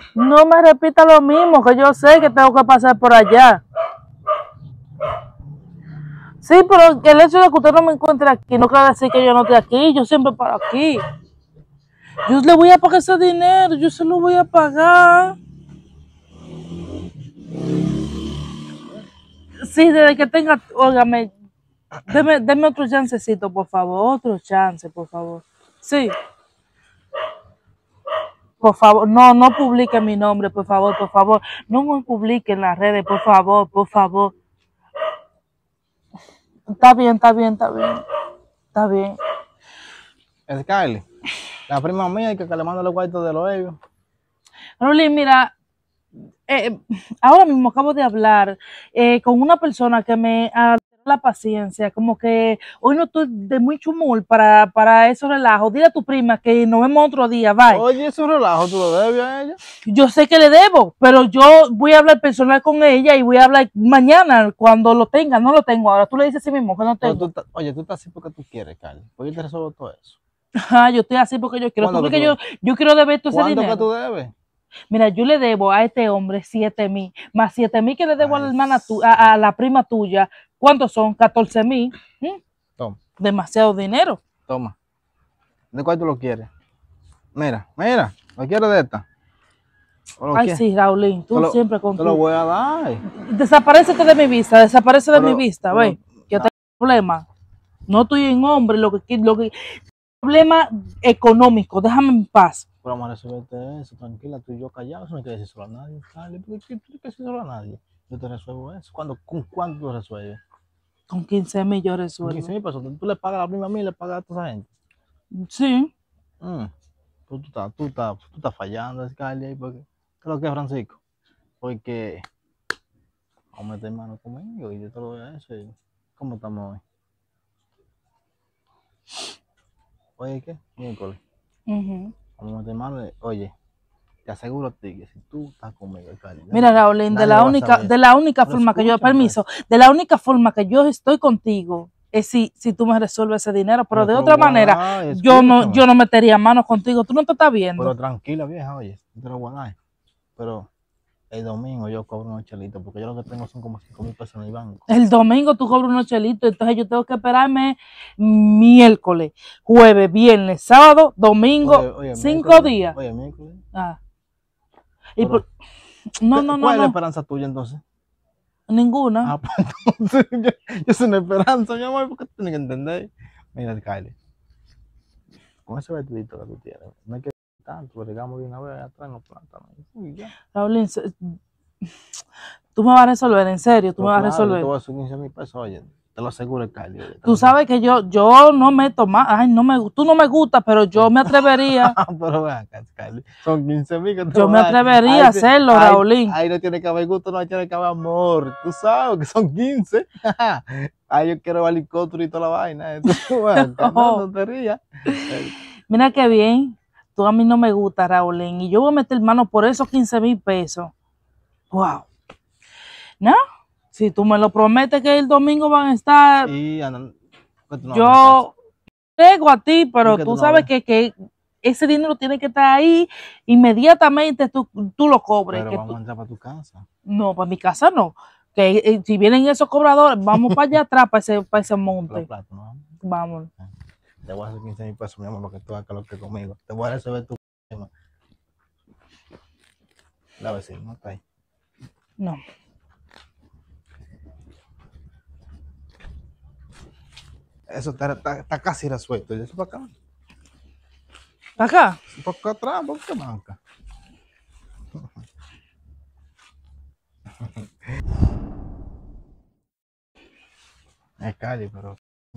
No me repita lo mismo, que yo sé que tengo que pasar por allá. Sí, pero el hecho de que usted no me encuentre aquí no quiere decir que yo no esté aquí. Yo siempre paro aquí. Yo le voy a pagar ese dinero, yo se lo voy a pagar. Sí, desde que tenga, óigame, deme otro chancecito, por favor, otro chance, por favor. Sí, por favor, no publique mi nombre, por favor, no me publique en las redes, por favor, por favor. Está bien, está bien, está bien, está bien. Skyler, la prima mía que le manda los cuartos de los ellos. Rolly, mira, ahora mismo acabo de hablar con una persona que me alteró la paciencia, como que hoy no estoy de mucho humor para esos relajos. Dile a tu prima que nos vemos otro día, bye. Oye, es un relajo, tú lo debes a ella. Yo sé que le debo, pero yo voy a hablar personal con ella y voy a hablar mañana cuando lo tenga. No lo tengo ahora. Tú le dices a sí mismo que no tengo. Oye, tú estás así porque tú quieres, Carly. Pues yo te resuelvo todo eso. Yo estoy así porque yo quiero. ¿Cuándo Tú crees que que yo quiero deber todo ese ¿Cuánto que dinero. tú debes? Mira, yo le debo a este hombre 7,000, más 7,000 que le debo a la hermana a la prima tuya. ¿Cuántos son? 14,000. Toma, Demasiado dinero. toma. ¿De cuál tú lo quieres? Mira, ¿lo quieres de esta? ¿O lo Ay, quieres? sí, Raulín, tú siempre con Te lo tu... voy a dar. Desaparécete de mi vista, desaparece de mi vista, pero- ve. Yo tengo problema. No estoy en hombre, lo que problema económico, déjame en paz. Pero vamos a resolverte eso, tranquila, tú y yo callados, eso no hay que decir solo a nadie, Carly. ¿Por qué tienes que decir solo a nadie? Yo te resuelvo eso. ¿Con cuánto tú resuelves? Con 15,000 yo Con resuelvo. 15,000 pesos. Tú le pagas a la prima mía y le pagas a toda esa gente. Sí. Pues tú estás fallando, Carly, ahí porque... ¿Qué es lo que es, Francisco? Porque... Vamos a meter mano conmigo y yo te lo voy a decir. ¿Cómo estamos hoy? Oye, ¿qué? Miércoles. Ujú. Vamos a meter mano. Oye, te aseguro a ti que si tú estás conmigo, Carly. Mira, Raulín, de la única Pero forma que yo, escúchame, permiso, de la única forma que yo estoy contigo es si tú me resuelves ese dinero, pero de otra manera, yo no metería manos contigo. Tú no te estás viendo. Pero tranquila, vieja, oye, yo te lo voy a dar. Pero el domingo yo cobro unos chelitos, porque yo lo que tengo son como 5,000 pesos en el banco. El domingo tú cobras unos chelitos, entonces yo tengo que esperarme miércoles, jueves, viernes, sábado, domingo, Oye, 5 días. Oye, miércoles. Ah. Y Pero, ¿cuál es la esperanza tuya entonces? Ninguna. Pues entonces, yo soy una esperanza, mi amor, porque tú tienes que entender. Mira, Kylie, con ese vestidito que tú tienes, no hay que tanto, llegamos de una vez atrás, nos plantamos. Raulín, tú me vas a resolver, en serio, tú me vas a resolver. Yo te voy a subir 15,000 pesos, oye, te lo aseguro, Kylie. Tú sabes que yo no meto más, ay, tú no me gusta, pero yo me atrevería. Pero vean, Kylie, son 15,000 que te Yo me atrevería a hacerlo, Raulín. Ahí no tiene que haber gusto, no tiene que haber amor. Tú sabes que son 15. Ahí yo quiero helicóptero y toda la vaina. No te rías. Mira qué bien. Tú a mí no me gusta, Raulín. Y yo voy a meter mano por esos 15,000 pesos. Wow. ¿No? Si tú me lo prometes que el domingo van a estar. Sí, yo pego a ti, pero tú sabes que ese dinero tiene que estar ahí. Inmediatamente tú lo cobres. Pero vamos a entrar para tu casa. No, para mi casa no. Que si vienen esos cobradores, vamos para allá atrás, para ese monte. Vamos. Te voy a hacer 15,000 pesos, mi amor, para que tú hagas lo que conmigo. Te voy a resolver tu problema. La vecina, ¿no está ahí? No. Eso está casi resuelto. ¿Y eso para acá? ¿Para acá? ¿Para acá atrás? ¿Por qué banca? Es Cali, pero...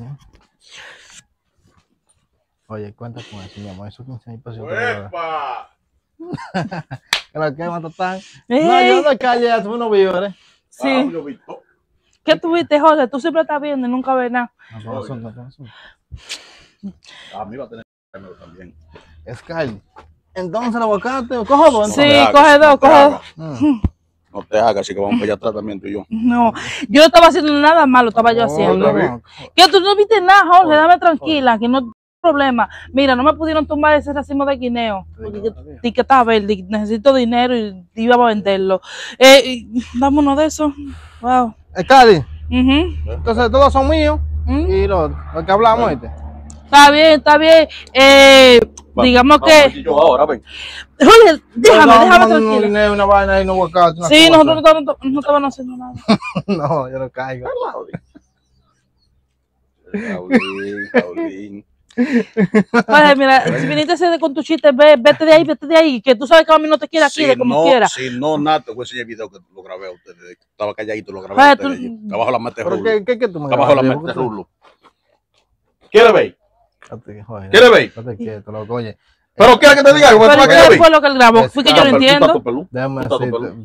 Oye, cuenta con eso, mi amor. Esos 15,000 pesos. ¡Epa! ¿Qué lo que matatán? No, yo de calle, tú no víveres. Sí. ¿Qué tuviste, José? Tú siempre estás viendo y nunca ves nada. No, A mí va a tener que también. Es Cali. Entonces el aguacate, cojo dos. Sí, coge dos, coge dos. No te hagas, así que vamos para allá atrás también tú y yo. No, yo no estaba haciendo nada malo, estaba yo haciendo. No, Que tú no viste nada, Jorge, dame tranquila, que no problema. Mira, no me pudieron tomar ese racimo de guineo. Porque que estaba verde, necesito dinero y iba a venderlo. Dame uno de esos. Wow. Cali, Ujú. entonces todos son míos. Y lo que hablamos, Está bien, está bien. Digamos que. Yo ahora, ven. Oye, déjame tranquilo. Dinero, una vaina y no workout. Sí, nosotros no estaban haciendo nada. No, yo no caigo. Raulín. Oye, mira, si viniste con tu chiste, vete de ahí, que tú sabes que a mí no te quiere aquí, de como quiera. Si no, nada, te voy a enseñar el video que lo grabé a ustedes. Estaba calladito, lo grabé Oye, a ustedes. Está bajo la mente ¿Pero rulo. qué tú me Está bajo la grabas? mente rulo. ¿Quieres ver? Joder, ¿Quieres ver? estate quieto, loco, oye. ¿Pero quieres que te diga algo? Pero ¿Para que yo ¿qué vi? fue lo que él grabó? Fue que yo lo entiendo. Déjame Tú estás decirte.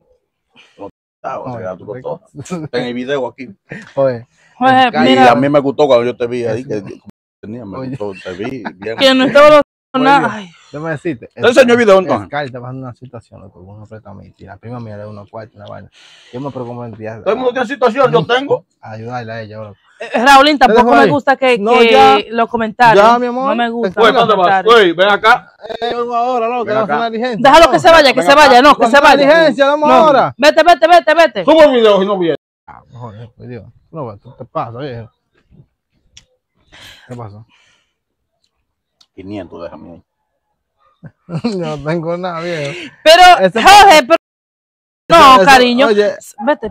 En el video aquí. Oye, Oye, Y a mira, mí me gustó cuando yo te vi ahí. Que tenía, me gustó, te vi bien. que no estaba nada. Ay, déjame decirte. ¿Te enseñó el video entonces? Sky está pasando una situación, loco, con una prestamista. Y la prima mía le da unos cuartos, una vaina. Yo me preocupo en ti. Todo el mundo tiene situación, yo tengo. Ayudarle a ella, loco. Raulín, tampoco dejo me ahí. gusta que No, ya. los comentarios. Ya, mi amor. No me gusta. Güey, los ¿dónde vas? comentarios. Güey, ven acá. Vamos ahora, loco, Ven vamos a hacer acá. una diligencia. Déjalo que se vaya, que Ven se acá. vaya, no, que Vamos se a hacer una vaya. diligencia, vamos No, ahora. vete. Sube el video si no viene. Joder, pues Dios. No, tú te pasa, viejo. ¿Qué pasó? 500, déjame ahí. Yo no tengo nada, viejo. Pero, Ese- Jorge, pero. No, Eso, cariño. oye. Vete.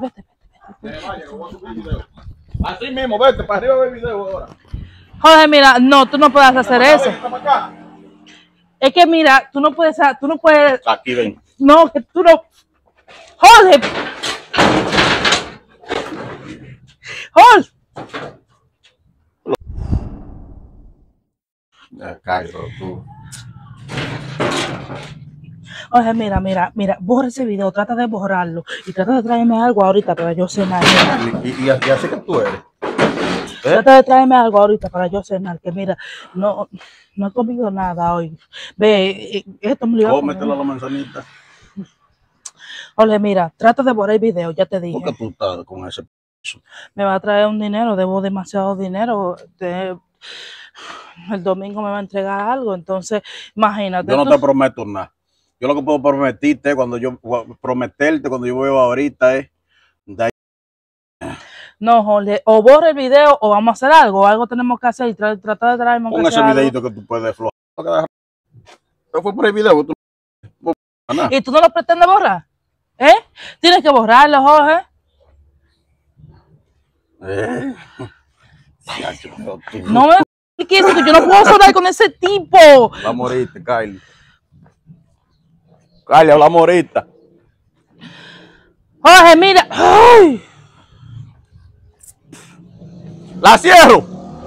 Así mismo, vete, para arriba ve el video ahora. Jorge, mira, no, tú no puedes hacer eso. Es que mira, tú no puedes, Aquí ven. no, que tú no. Jorge. Jorge. Cállate tú. Oye, mira, borra ese video, trata de borrarlo y trata de traerme algo ahorita para yo cenar. Y así que tú eres. Trata de traerme algo ahorita para yo cenar, que mira, no he comido nada hoy. Ve, esto me lo iba a Cómetela comer. la manzanita. Oye, mira, trata de borrar el video, ya te dije. ¿Por qué tú estás con ese? Me va a traer un dinero, debo demasiado dinero. El domingo me va a entregar algo, entonces imagínate. Yo no te prometo nada. Yo lo que puedo prometerte cuando yo veo ahorita es No, Jorge, o borra el video o vamos a hacer algo tenemos que hacer y trata de traerme con ese videito que tú puedes flojar. ¿Qué fue por el video? Tú no, ¿Y tú no lo pretendes borrar? Tienes que borrarlo, Jorge. No me quiero, que yo no puedo hablar con ese tipo. Va a morirte, Kylie. Kylie, habla morita. Jorge, mira. ¡Ay! ¡La cierro!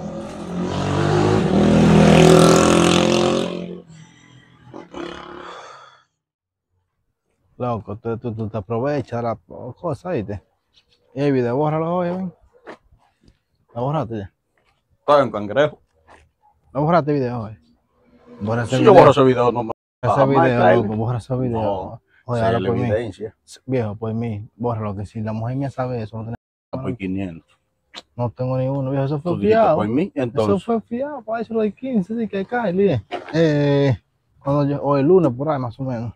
Loco, tú te aprovechas de la cosa, ¿viste? Y el video, bórralo hoy, ven. ¿Lo borraste ya? Estoy en cangrejo. ¿Lo borraste el video hoy? Borra ese Si video. yo borro ese video, no me Ese jamás, video, Kylie. loco, borra ese video. No, Oye, sé ahora la por mí. evidencia. Viejo, por mí, bórralo, que si la mujer mía sabe eso, Por 500. no tengo ninguno, viejo, eso fue Tú dijiste fiado. por mí, Eso entonces. fue fiado, para eso lo de 15, sí que cae, o el lunes por ahí más o menos.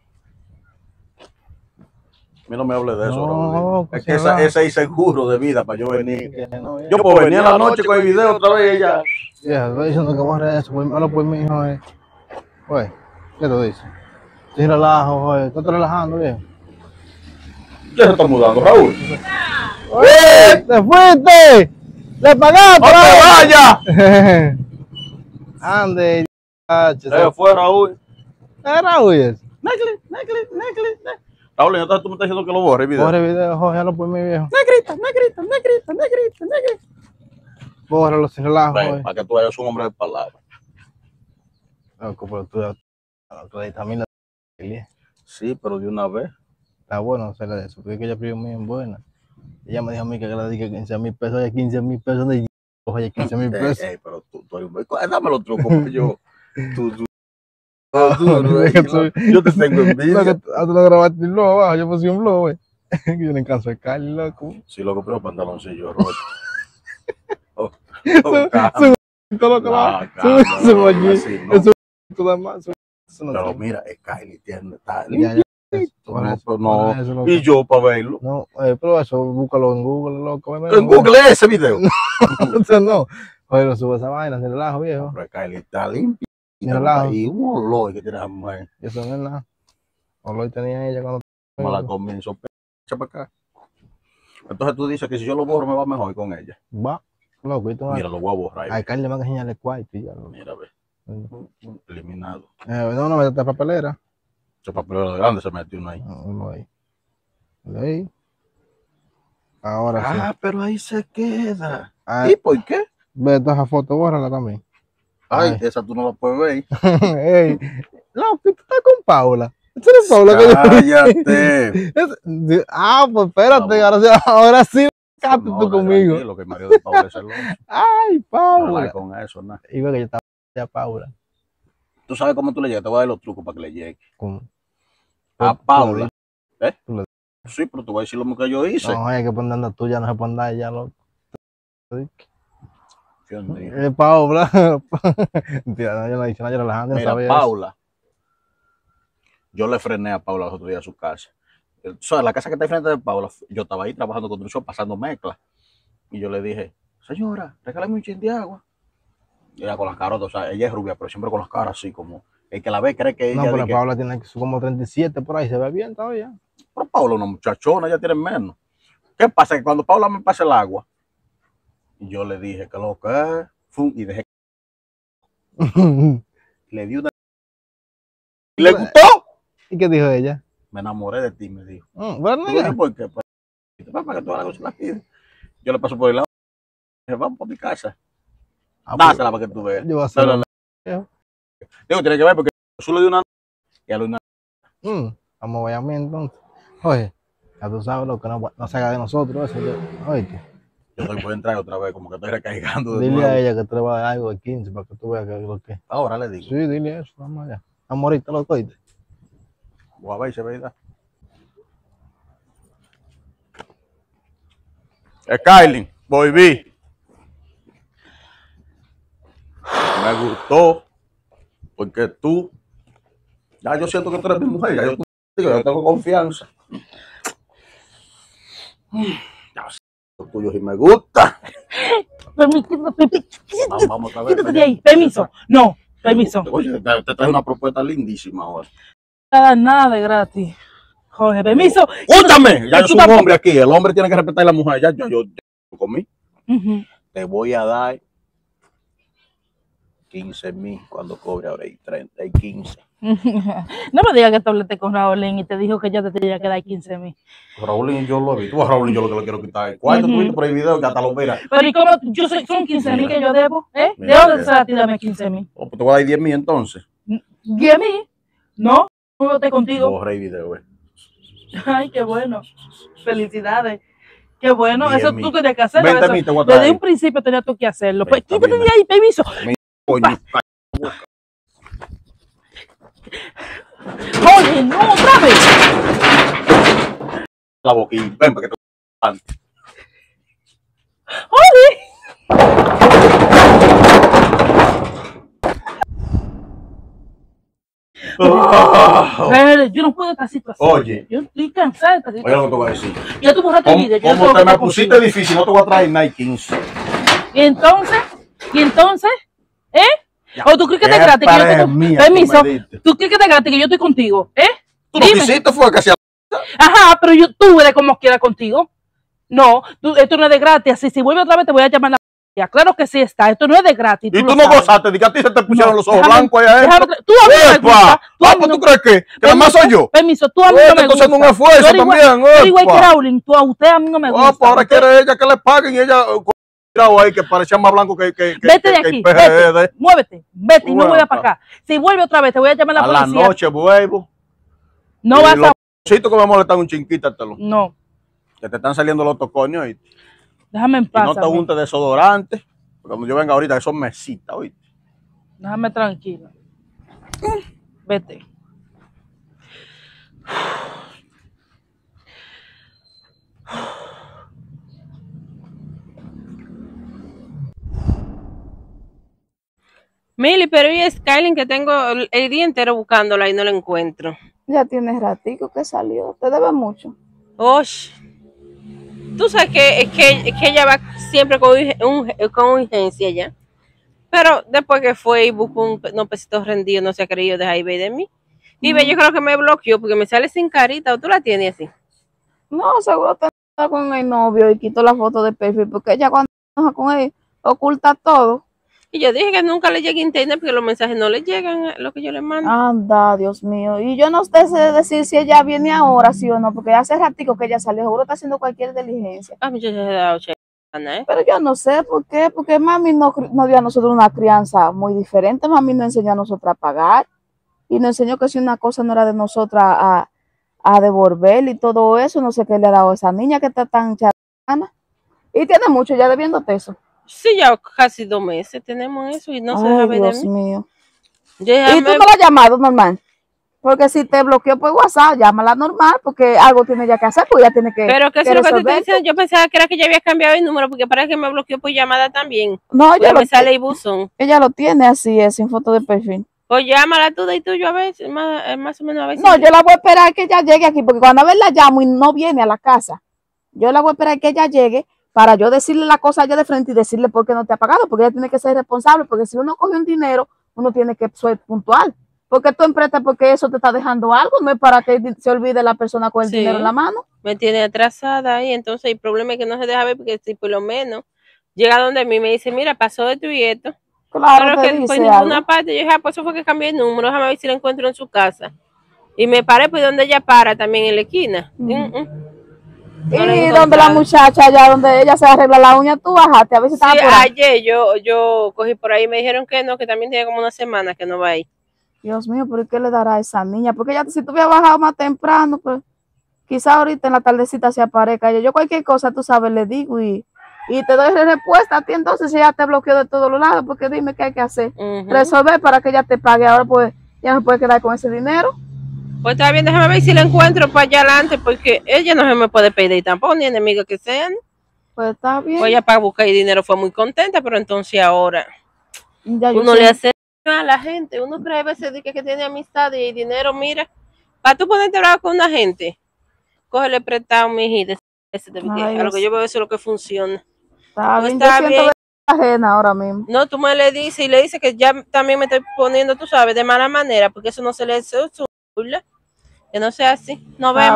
A mí no me hable de eso, No, Raúl. pues Es que se va. ese es el seguro de vida para yo venir. Yo Yo puedo venir a la noche con el video otra vez y ya. estoy diciendo que borre eso, malo por mí, joder. Oye, ¿qué tú dices? Estoy relajo, joder, ¿tú estás relajando, viejo? ¿Qué se está mudando, Raúl? ¡Oye! ¡Te fuiste! ¡Le pagaste! ¡No te vayas! Ande, Se fue, Raúl. era huyes. Raúl, entonces tú me estás diciendo que lo borre el video. Borre el video, joder, por mí, viejo. Negrita. Bórralo sin relajo, Ven, joder. para que tú eres un hombre de palabra. Loco, pero tú también la Sí, pero de una vez. está bueno hacerle de eso, porque es que ella pidió muy buena. Ella me dijo a mí que le dije 15,000 pesos, oye, 15,000 pesos de oye, 15,000 pesos. Pero tú eres un beco. Dame los trucos, porque yo. Tú, yo te tengo envidia. Tú lo grabaste luego abajo, yo puse un blog, güey. Yo le encanso de Cali, loco. Sí, lo que pero pantaloncillo roto. Su Todo lo que va. Claro, Su allí. así, ¿no? Eso todo más. Eso no Pero tiene. mira, Kylie tiene tal. Ya, ya. No, Eso, pues no. eso, loco. Y yo para verlo. No, pero eso, búscalo en Google, loco. En Google ese video. Eso no. Oye, no sube esa vaina, sin relajo, viejo. Pero Kylie está limpia. Sin relajo. Y un olor que tiene la mujer. Eso no es nada. Olor tenía ella cuando. Me la comenzó echa para acá. Entonces tú dices que si yo lo borro me va mejor con ella. Va, loco, y tú Mira, lo voy a borrar. Ay, Carly me va a enseñarle cuarto y ya, loco. Mira, ve. Eliminado. No, métete a papelera. Ese papel grande se metió uno ahí. Uno ahí. Ahí. Ahora sí. Ah, pero ahí se queda. Ah, ¿Y por qué? ve toda esa foto, bórrala también. Ay, Ay. esa tú no la puedes ver. Ey, loco, tú estás con Paula. ¿Esa es Paula que Cállate. Pues espérate, ahora sí, cállate No, tú conmigo. Lo que Mario de Paula es celoso. Ay, No Paula. la con eso, nada. Y ve que yo estaba ya Paula. Tú sabes cómo tú le llegas. Te voy a dar los trucos para que le llegue. ¿Cómo? A Paula. ¿Eh? Tú le- Sí, pero te voy a decir lo mismo que yo hice. No, hay que poner la tuya, no se puede andar ya, loco. Dios mío. Paula. Tía, no, yo no he dicho nada, yo relajando, no Mira, sabía Paula. Yo le frené a Paula los otros días a su casa. O sea, la casa que está enfrente de Paula, yo estaba ahí trabajando construcción, pasando mezcla. Y yo le dije, señora, regálame un chin de agua. Y ella con las caras, o sea, ella es rubia, pero siempre con las caras así, como el que la ve cree que eso. ella. No, pero que, Paula tiene como 37 por ahí, se ve bien todavía. pero Paula, una muchachona, ella tiene menos. ¿Qué pasa? Que cuando Paula me pasa el agua, y yo le dije que lo que es, y dejé, le di una. ¿Le gustó? ¿Y qué dijo ella? Me enamoré de ti, me dijo. Bueno, Yo dije, ¿por qué? Pues, para que tú hagas la pide. Yo le paso por el lado. Dije, vamos para mi casa. Dásela para que tú veas. Yo voy a hacer. Digo, tiene que ver porque solo de una y a la una. Vamos a mí entonces. Oye, ya tú sabes lo que no se haga de nosotros. Eso, oye, Yo estoy por entrar otra vez, como que estoy recargando de dile nuevo. a ella que te va a dar algo de 15 para que tú veas que es lo que. Ahora le digo. Sí, dile eso, vamos allá. Vamos ahorita, loco, oíste. Voy a ver si es verdad. Kylie, volví. Me gustó porque tú, ya yo siento que tú eres mi mujer, ya yo tengo confianza. Ya sé, lo tuyo sí me gusta. Vamos a ver. Quítate de ahí, permiso. No, permiso. Oye, te trae una propuesta lindísima ahora. Nada de gratis. Jorge, permiso. Escúchame, ya yo Tú soy un tampoco- hombre aquí, el hombre tiene que respetar a la mujer, ya yo comí. Ujú. Te voy a dar 15,000 cuando cobre ahora y 30 y 15. No me digas que tú hablaste con Raúlín y te dijo que ya te tenía que dar 15,000. Raúlin yo lo vi, tú a Raúlin yo lo que le quiero quitar. ¿Cuánto tú viste por el video que hasta lo verás? Pero ¿y cómo? Son 15,000 que yo debo, ¿eh? ¿De Mira, dónde mira. sale a ti dame 15,000? Oh, pues te voy a dar 10,000 entonces. ¿10,000? No, no voté contigo. Borra el video, Ay, qué bueno. Felicidades. Qué bueno, Bien, eso mi. tú tenías que hacerlo. 20,000 te voy a Desde traer. un principio tenías tú que hacerlo. Pues Está quítate bien, de ahí, permiso. Coño, Oye, no, otra vez. la boquilla. Ven para que te. Oye. Pero yo no puedo esta situación. Oye. Yo estoy cansada de esta Oye, situación. lo que te voy a decir. Ya tú borraste el video. yo no Como tengo te me que pusiste contigo. difícil, no te voy a traer Nike 15. ¿Y entonces, ¿eh? Ya. ¿O tú crees que te gratis que yo estoy Mía, Permiso. tú me diste. ¿Tú crees que te gratis que yo estoy contigo? ¿Eh? Tú lo que hiciste fue que hacía. Ajá, pero yo tuve de como quiera contigo. No, esto no es de gratis. Así, si vuelve otra vez te voy a llamar a la policía. Claro que sí está. Esto no es de gratis. Y lo tú no sabes. gozaste, de que a ti se te pusieron No, los ojos déjame- blancos allá adentro. Tú a mí no me gusta. Tú a mí pues no- tú crees que nada más soy yo. Permiso, tú a mí Oye, no te me estoy haciendo gusta. un esfuerzo Tú eres igual- también, tú eres igual epa. que Raúl, tú a usted a mí no me gusta. Oh, pues ahora Usted- quiere ella que le paguen y ella tirado ahí que parecía más blanco que Vete de que aquí, el PGD. muévete y no Bueno, vuelvas para acá. Si vuelve otra vez te voy a llamar a A la la policía. noche vuelvo. No y vas los a... cositos que me molestan un chinquítatelo. No, Que te están saliendo los tocoños y déjame en paz. no te a mí. untes desodorante. Cuando yo venga ahorita, que son mesitas, ¿oíste? Déjame tranquilo. Vete. Mili, pero y Skyline que tengo el día entero buscándola y no la encuentro. Ya tiene ratico que salió. Te debe mucho. Osh, tú sabes que ella va siempre con urgencia ya. Pero después que fue y buscó unos pesitos rendidos, no se ha querido dejar ir de mí. Y ve, yo creo que me bloqueó porque me sale sin carita. ¿O tú la tienes así? No, seguro está con el novio y quitó la foto de perfil porque ella cuando enoja con él oculta todo. Y yo dije que nunca le llegue internet porque los mensajes no le llegan a lo que yo le mando. Anda, Dios mío. Y yo no sé decir si ella viene ahora, sí o no, porque hace ratico que ella salió, seguro está haciendo cualquier diligencia. Ah, muchachos, se ha dado chana, ¿eh? Pero yo no sé por qué, porque mami no dio a nosotros una crianza muy diferente. Mami nos enseñó a nosotros a pagar y nos enseñó que si una cosa no era de nosotras a devolver y todo eso, no sé qué le ha dado a esa niña que está tan charana. Y tiene mucho ya debiéndote eso. Sí, ya casi 2 meses tenemos eso y no se Ay, deja ver de Dios mí. mío. Yo ¿Y tú no la has llamado normal? Porque si te bloqueó por WhatsApp, llámala normal, porque algo tiene ya que hacer, porque ya tiene que. Pero que eso es lo que te estoy resolver. diciendo. Yo pensaba que era que ya había cambiado el número porque parece que me bloqueó por llamada también. No, Porque me sale el buzón. ella lo tiene así, sin foto de perfil. Pues llámala tú y tú yo a ver, más o menos a ver No, si... yo la voy a esperar que ella llegue aquí, porque cuando a ver la llamo y no viene a la casa, yo la voy a esperar que ella llegue para yo decirle la cosa allá de frente y decirle por qué no te ha pagado, porque ella tiene que ser responsable, porque si uno coge un dinero, uno tiene que ser puntual. Porque tú emprestas porque eso te está dejando algo, no es para que se olvide la persona con el Sí. dinero en la mano. Me tiene atrasada ahí, entonces el problema es que no se deja ver porque si por lo menos llega donde mí me dice, mira, pasó de tu y esto. Claro, Pero te que dice por ninguna algo. parte, yo dije, pues eso fue que cambié el número, déjame ver si la encuentro en su casa. Y me paré pues donde ella para, también en la esquina. No la he Y donde la encontrado. muchacha, allá donde ella se arregla la uña, tú bajaste, a ver si estaba Sí, por ahí. ayer yo cogí por ahí y me dijeron que no, que también tiene como una semana que no va ahí. Dios mío, ¿pero qué le dará a esa niña? Porque ella, si tú hubieras bajado más temprano, pues quizá ahorita en la tardecita se aparezca. Yo cualquier cosa, tú sabes, le digo y te doy respuesta a ti. Entonces, si ella te bloqueó de todos los lados, porque dime qué hay que hacer. Resolver para que ella te pague. Ahora, pues, ya no puede quedar con ese dinero. Pues está bien, déjame ver si la encuentro para allá adelante, porque ella no se me puede pedir tampoco, ni enemiga que sean. Pues está bien. Pues ella para buscar el dinero fue muy contenta, pero entonces ahora Ya yo uno sé. le hace a la gente, uno cree a veces que tiene amistad y dinero, mira, para tú ponerte bravo con una gente, cógele prestado, mi hijita, Ay, a lo que Dios. yo veo eso es lo que funciona. Está Pues bien, está yo siento bien. ajena ahora mismo. No, tú me le dices y le dices que ya también me estoy poniendo, tú sabes, de mala manera, porque eso no se le hace su burla, que no sea así. Nos Está vemos.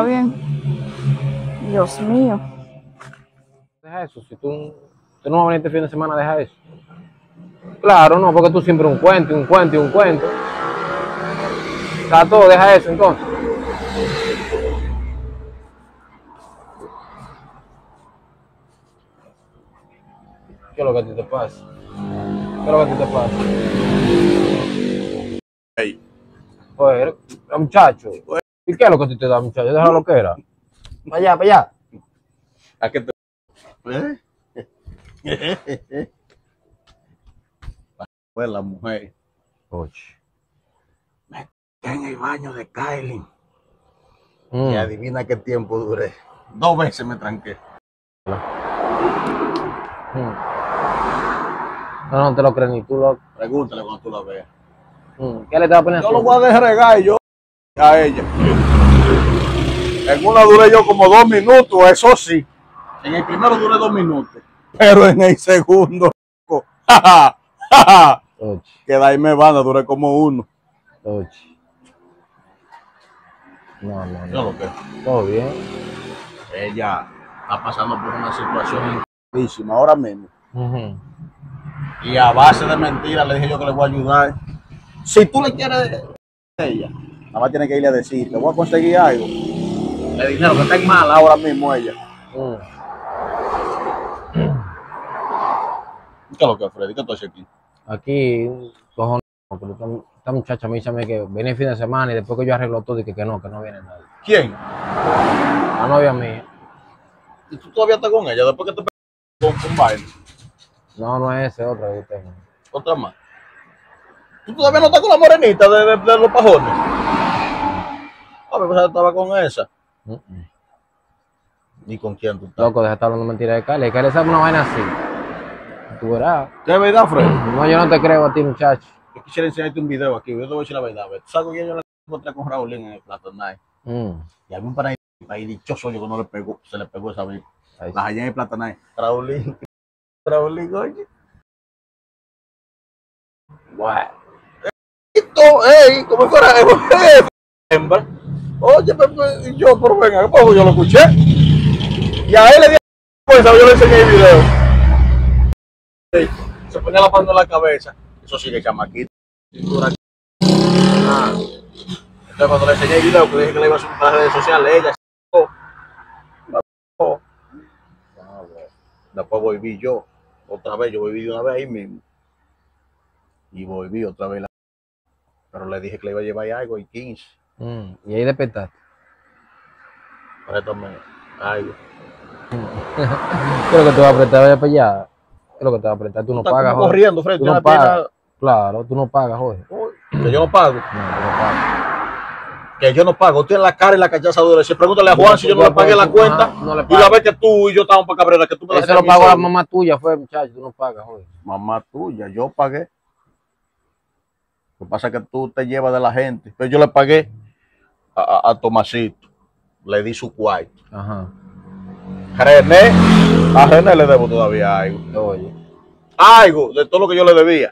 bien. Dios mío. Deja eso, si tú no vas a venir este fin de semana, deja eso. Claro, no, porque tú siempre un cuento, y un cuento, y un cuento. Está todo, deja eso entonces. ¿Qué es lo que a ti te pasa? ¿Qué es lo que a ti te pasa? Ey, Oye, muchacho. ¿Y qué es lo que a ti te da, muchacho? Déjalo lo que era. Para allá, para allá. ¿a qué te... Pues la mujer Oye. está en el baño de Kylie. Mm. Y adivina qué tiempo duré. 2 veces me tranqué. No te lo crees ni tú, loco. Pregúntale cuando tú la veas. ¿Qué le te va a poner? Yo lo voy a desregar yo a ella. En una duré yo como 2 minutos, eso sí. En el primero duré 2 minutos. Pero en el segundo, Oye, que de ahí me van a durar como 1. oye. No, Yo no. lo que. Todo bien. Ella está pasando por una situación increíble ahora mismo. Y a base de mentiras le dije yo que le voy a ayudar. Si tú le quieres a ella, nada más tiene que irle a decir, te voy a conseguir algo. Le dinero que está en mal ahora mismo ella. ¿Qué es lo que, Freddy? ¿Qué tú haces aquí? Aquí, cojones, pero esta muchacha me dice a mí que viene el fin de semana y después que yo arreglo todo y que no viene nadie. ¿Quién? La novia mía. ¿Y tú todavía estás con ella después que te con baile? No es ese, otra que tengo. Otra más. ¿Tú todavía no estás con la morenita de los pajones? A ver, pues estaba con esa. ¿Y con quién tú estás? Loco, deja de estar hablando mentira de Cali. Cali sabe una vaina así. Tú verás. ¿Qué es verdad, Freddy? No, yo no te creo a ti, muchacho. Yo quisiera enseñarte un video aquí, yo te voy a decir la verdad. ¿Tú sabes que yo la encontré con Raulín en el Platanay? Y había un panadito ahí dichoso yo que no le pegó, se le pegó esa vez. Ahí sí. Las allá en el Platanay. Raulín, oye. Bueno. Ey, como fuera hembra. Oye, y yo, pero venga, ¿qué pasó? Yo lo escuché. Y a él le di yo le enseñé el video. Sí, se ponía la mano en la cabeza. Eso sí que chamaquito. Cintura. Entonces cuando le enseñé el video, que dije que le iba a subir a las redes sociales, ella después volví yo. Otra vez, yo volví de una vez ahí mismo. Y volví otra vez. Pero le dije que le iba a llevar algo y 15. Y ahí despertaste. Préstame algo. ¿Qué es lo que te va a prestar? Vaya para allá. ¿Qué es lo que te va a prestar? Tú no pagas, Jorge. Corriendo frente Tú a no una pierna. pagas. Claro, tú no pagas, Jorge. Que yo no pago. No, tú no pagas. Que yo no pago. Tiene la cara y la cachaza dura. Si pregúntale a Juan si yo no le pagué la cuenta. Ajá, no le Y la vez que tú y yo estábamos para Cabrera, que tú me la Eso lo pagó la mamá tuya, fue, muchacho. Tú no pagas, Jorge. Mamá tuya, yo pagué. Lo que pasa es que tú te llevas de la gente. Pero yo le pagué a Tomasito. Le di su cuarto. Ajá. René, a René le debo todavía algo. Oye. Algo de todo lo que yo le debía.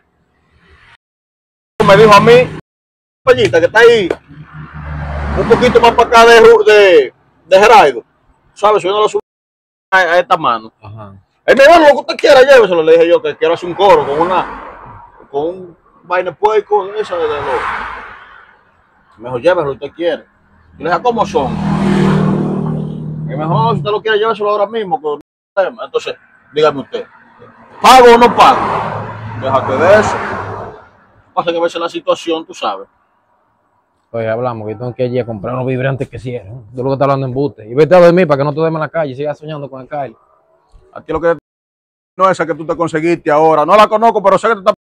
Me dijo a mí, compañita, que está ahí un poquito más para acá de Gerardo. ¿Sabes? Si yo no lo subo a esta mano. Ajá. Él me dijo, lo que usted quiera, lléveselo. Le dije yo que quiero hacer un coro con un vaina puerco, esa de los. Me dijo, lléveselo, usted quiere. Y le dije, ¿cómo son? Y me dijo, no, si usted lo quiere, lléveselo ahora mismo. Que no hay problema. Entonces, dígame usted, ¿pago o no pago? Déjate de eso. Pasa que a veces la situación, tú sabes. Oye, hablamos que tengo que ir a comprar unos vibrantes que cierren. De lo que está hablando en embuste. Y vete a dormir para que no te duermas en la calle y sigas soñando con el Kyle. A ti lo que no es esa que tú te conseguiste ahora. No la conozco, pero sé que tú estás.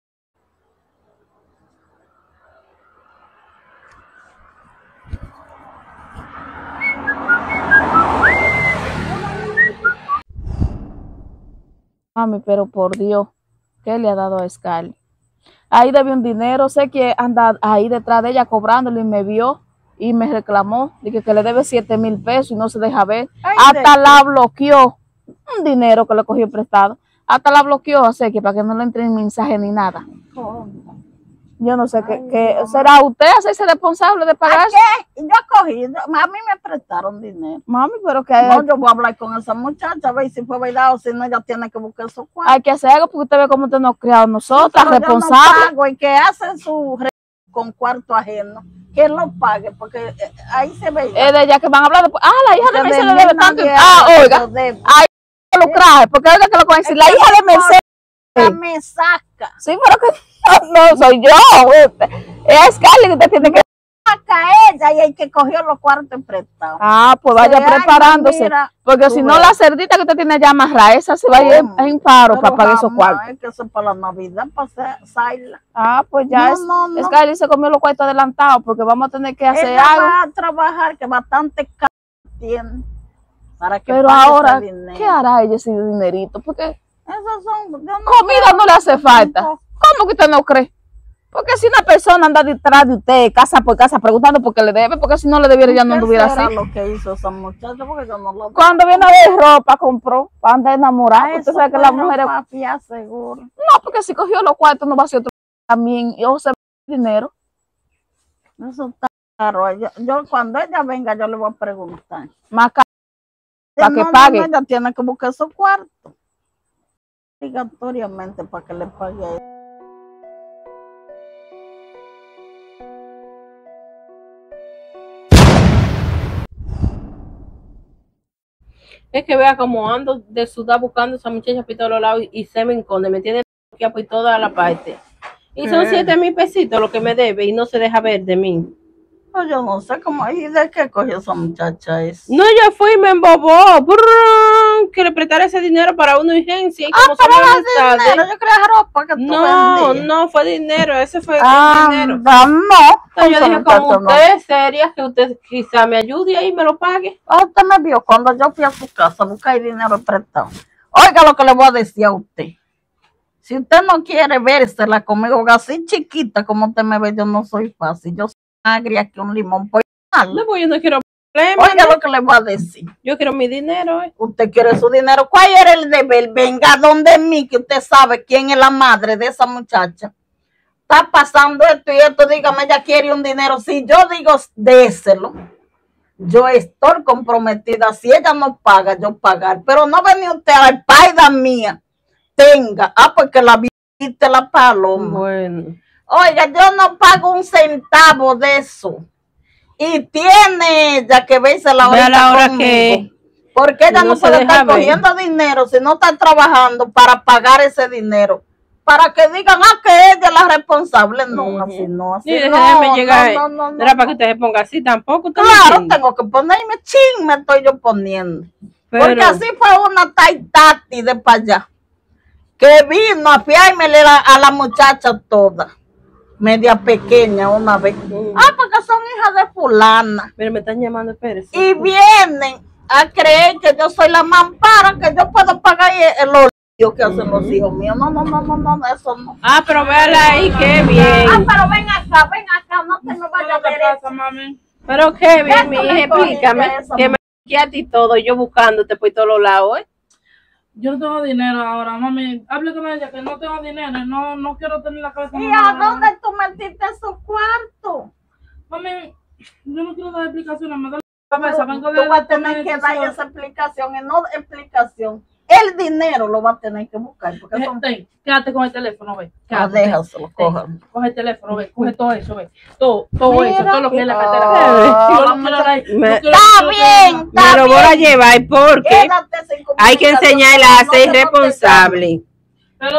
Mami, pero por Dios, ¿qué le ha dado a Scarlett? Ahí debió un dinero, sé que anda ahí detrás de ella cobrándole y me vio y me reclamó, dije que le debe 7,000 pesos y no se deja ver. Ay, Hasta la bloqueó, un dinero que le cogió prestado. Hasta la bloqueó, así que para que no le entre mensaje ni nada. Yo no sé qué será usted hacerse responsable de pagar eso. ¿Qué? Yo cogí, a mí me prestaron dinero. Mami, pero que No, yo voy a hablar con esa muchacha, a ver si fue verdad o si no, ella tiene que buscar su cuarto. hay que hacer algo porque usted ve cómo usted nos ha criado nosotras, Pero yo no responsables. pago, y que hacen su con cuarto ajeno, que él lo pague, porque ahí se ve. Es de ella que van a hablar después. La hija de Mercedes le debe tanto. nadie Oiga, lo debe. lucrar, porque oiga que lo pueden decir, la hija de Mercedes. Me saca. Sí, pero que no soy yo. Es Scarlett que usted tiene que. Saca ella y el que cogió los cuartos prestados. Pues vaya Se preparándose. mira, Porque tú si no, ves. la cerdita que usted tiene ya amarrada, esa se va a ir en paro Pero para pagar esos jamás, cuartos. es que eso es para la Navidad, para hacerla. Pues ya No. Scarlett se comió los cuartos adelantados porque vamos a tener que hacer Ella algo. va a trabajar, que bastante caro tiene. Para que Pero pague ahora, ese dinero. ¿qué hará ella sin dinerito? Porque Esos son, yo no comida creo no le hace que falta. tampoco. ¿Cómo que usted no cree? Porque si una persona anda detrás de usted, casa por casa, preguntando por qué le debe, porque si no le debiera ya no ¿Qué anduviera será así. lo que hizo esa muchacha? Porque yo no lo Cuando viene a ver ropa, compró, para andar enamorada. Porque usted sabe que las mujeres. Papi, seguro. No, porque si cogió los cuartos, no va a ser otro también. Y o se dinero. Eso está caro. Yo cuando ella venga, yo le voy a preguntar. Más caro. Para que No, pague. ella tiene que buscar su cuarto. Obligatoriamente para que le pague a ella. Es que vea como ando de sudar buscando a esa muchacha por todos lados y se me esconde, me tiene bloqueada por toda la parte. Y son 7,000 pesitos lo que me debe y no se deja ver de mí. Pues yo no sé cómo, ¿y de qué cogió esa muchacha eso? No, yo fui y me embobó. Brrrr, que le prestara ese dinero para una urgencia y como pero son era amistades. dinero, yo quería ropa que tú No, vendías. no fue dinero, ese fue dinero. No. Entonces yo esa dije, como muchacha no. usted es seria, que usted quizá me ayude ahí y me lo pague. Usted me vio cuando yo fui a su casa a buscar dinero prestado. Oiga lo que le voy a decir a usted. Si usted no quiere vérsela conmigo, así chiquita como usted me ve, yo no soy fácil. Yo soy más agria que un limón. Pues, No, pues yo no quiero problemas. oiga lo que le voy a decir. Yo quiero mi dinero. Usted quiere su dinero. ¿Cuál era el deber? Venga donde mí, que usted sabe quién es la madre de esa muchacha. Está pasando esto y esto, dígame, ella quiere un dinero. Si yo digo, déselo, yo estoy comprometida. Si ella no paga, yo pagar. Pero no venía usted a la espalda mía. Tenga. Porque la viste la paloma. Bueno. Oiga, yo no pago un centavo de eso. Y tiene ella que verse la Ve a la hora conmigo. que Porque ella no no se puede deja estar ver. cogiendo dinero si no está trabajando para pagar ese dinero. Para que digan, que ella es la responsable. No, así no, así Sí, no. déjeme llegar. No, No era para que usted se ponga así tampoco. usted me Claro, entiende. tengo que ponerme me estoy yo poniendo. Pero- Porque así fue una taitati de para allá. Que vino a fiarme a la muchacha toda. Media pequeña una vez. Porque son hijas de fulana. Pero me están llamando, espérese. Y vienen a creer que yo soy la mampara, que yo puedo pagar el olvido que hacen los hijos míos. No, eso no. Pero véala ahí, qué bien. Pero ven acá, no te me vayas a ver eso. mami? Pero qué bien, mi tú hija, me pones explícame. eso, Que me quedaste y todo, yo buscándote por todos los lados, ¿eh? Yo no tengo dinero ahora, mami. Hable con ella que no tengo dinero. No quiero tener la cabeza. ¿Y más a grande. dónde tú metiste esos cuartos? Mami, yo no quiero dar explicaciones. Me da la cabeza. Vengo Tú de vas a tener que dar esa explicación y no explicación. El dinero lo va a tener que buscar. Porque son... Quédate con el teléfono, ve. déjaselo, coja. Coge el teléfono, ve. Coge todo eso, ve. Todo Mira. eso, todo lo que es la Ah, cartera. Yo la no quiero dar- Me- no quiero- Está bien, Me está lo voy a bien. llevar porque Quédate sin hay que comunicación, enseñarla a no ser te responsable. Pero,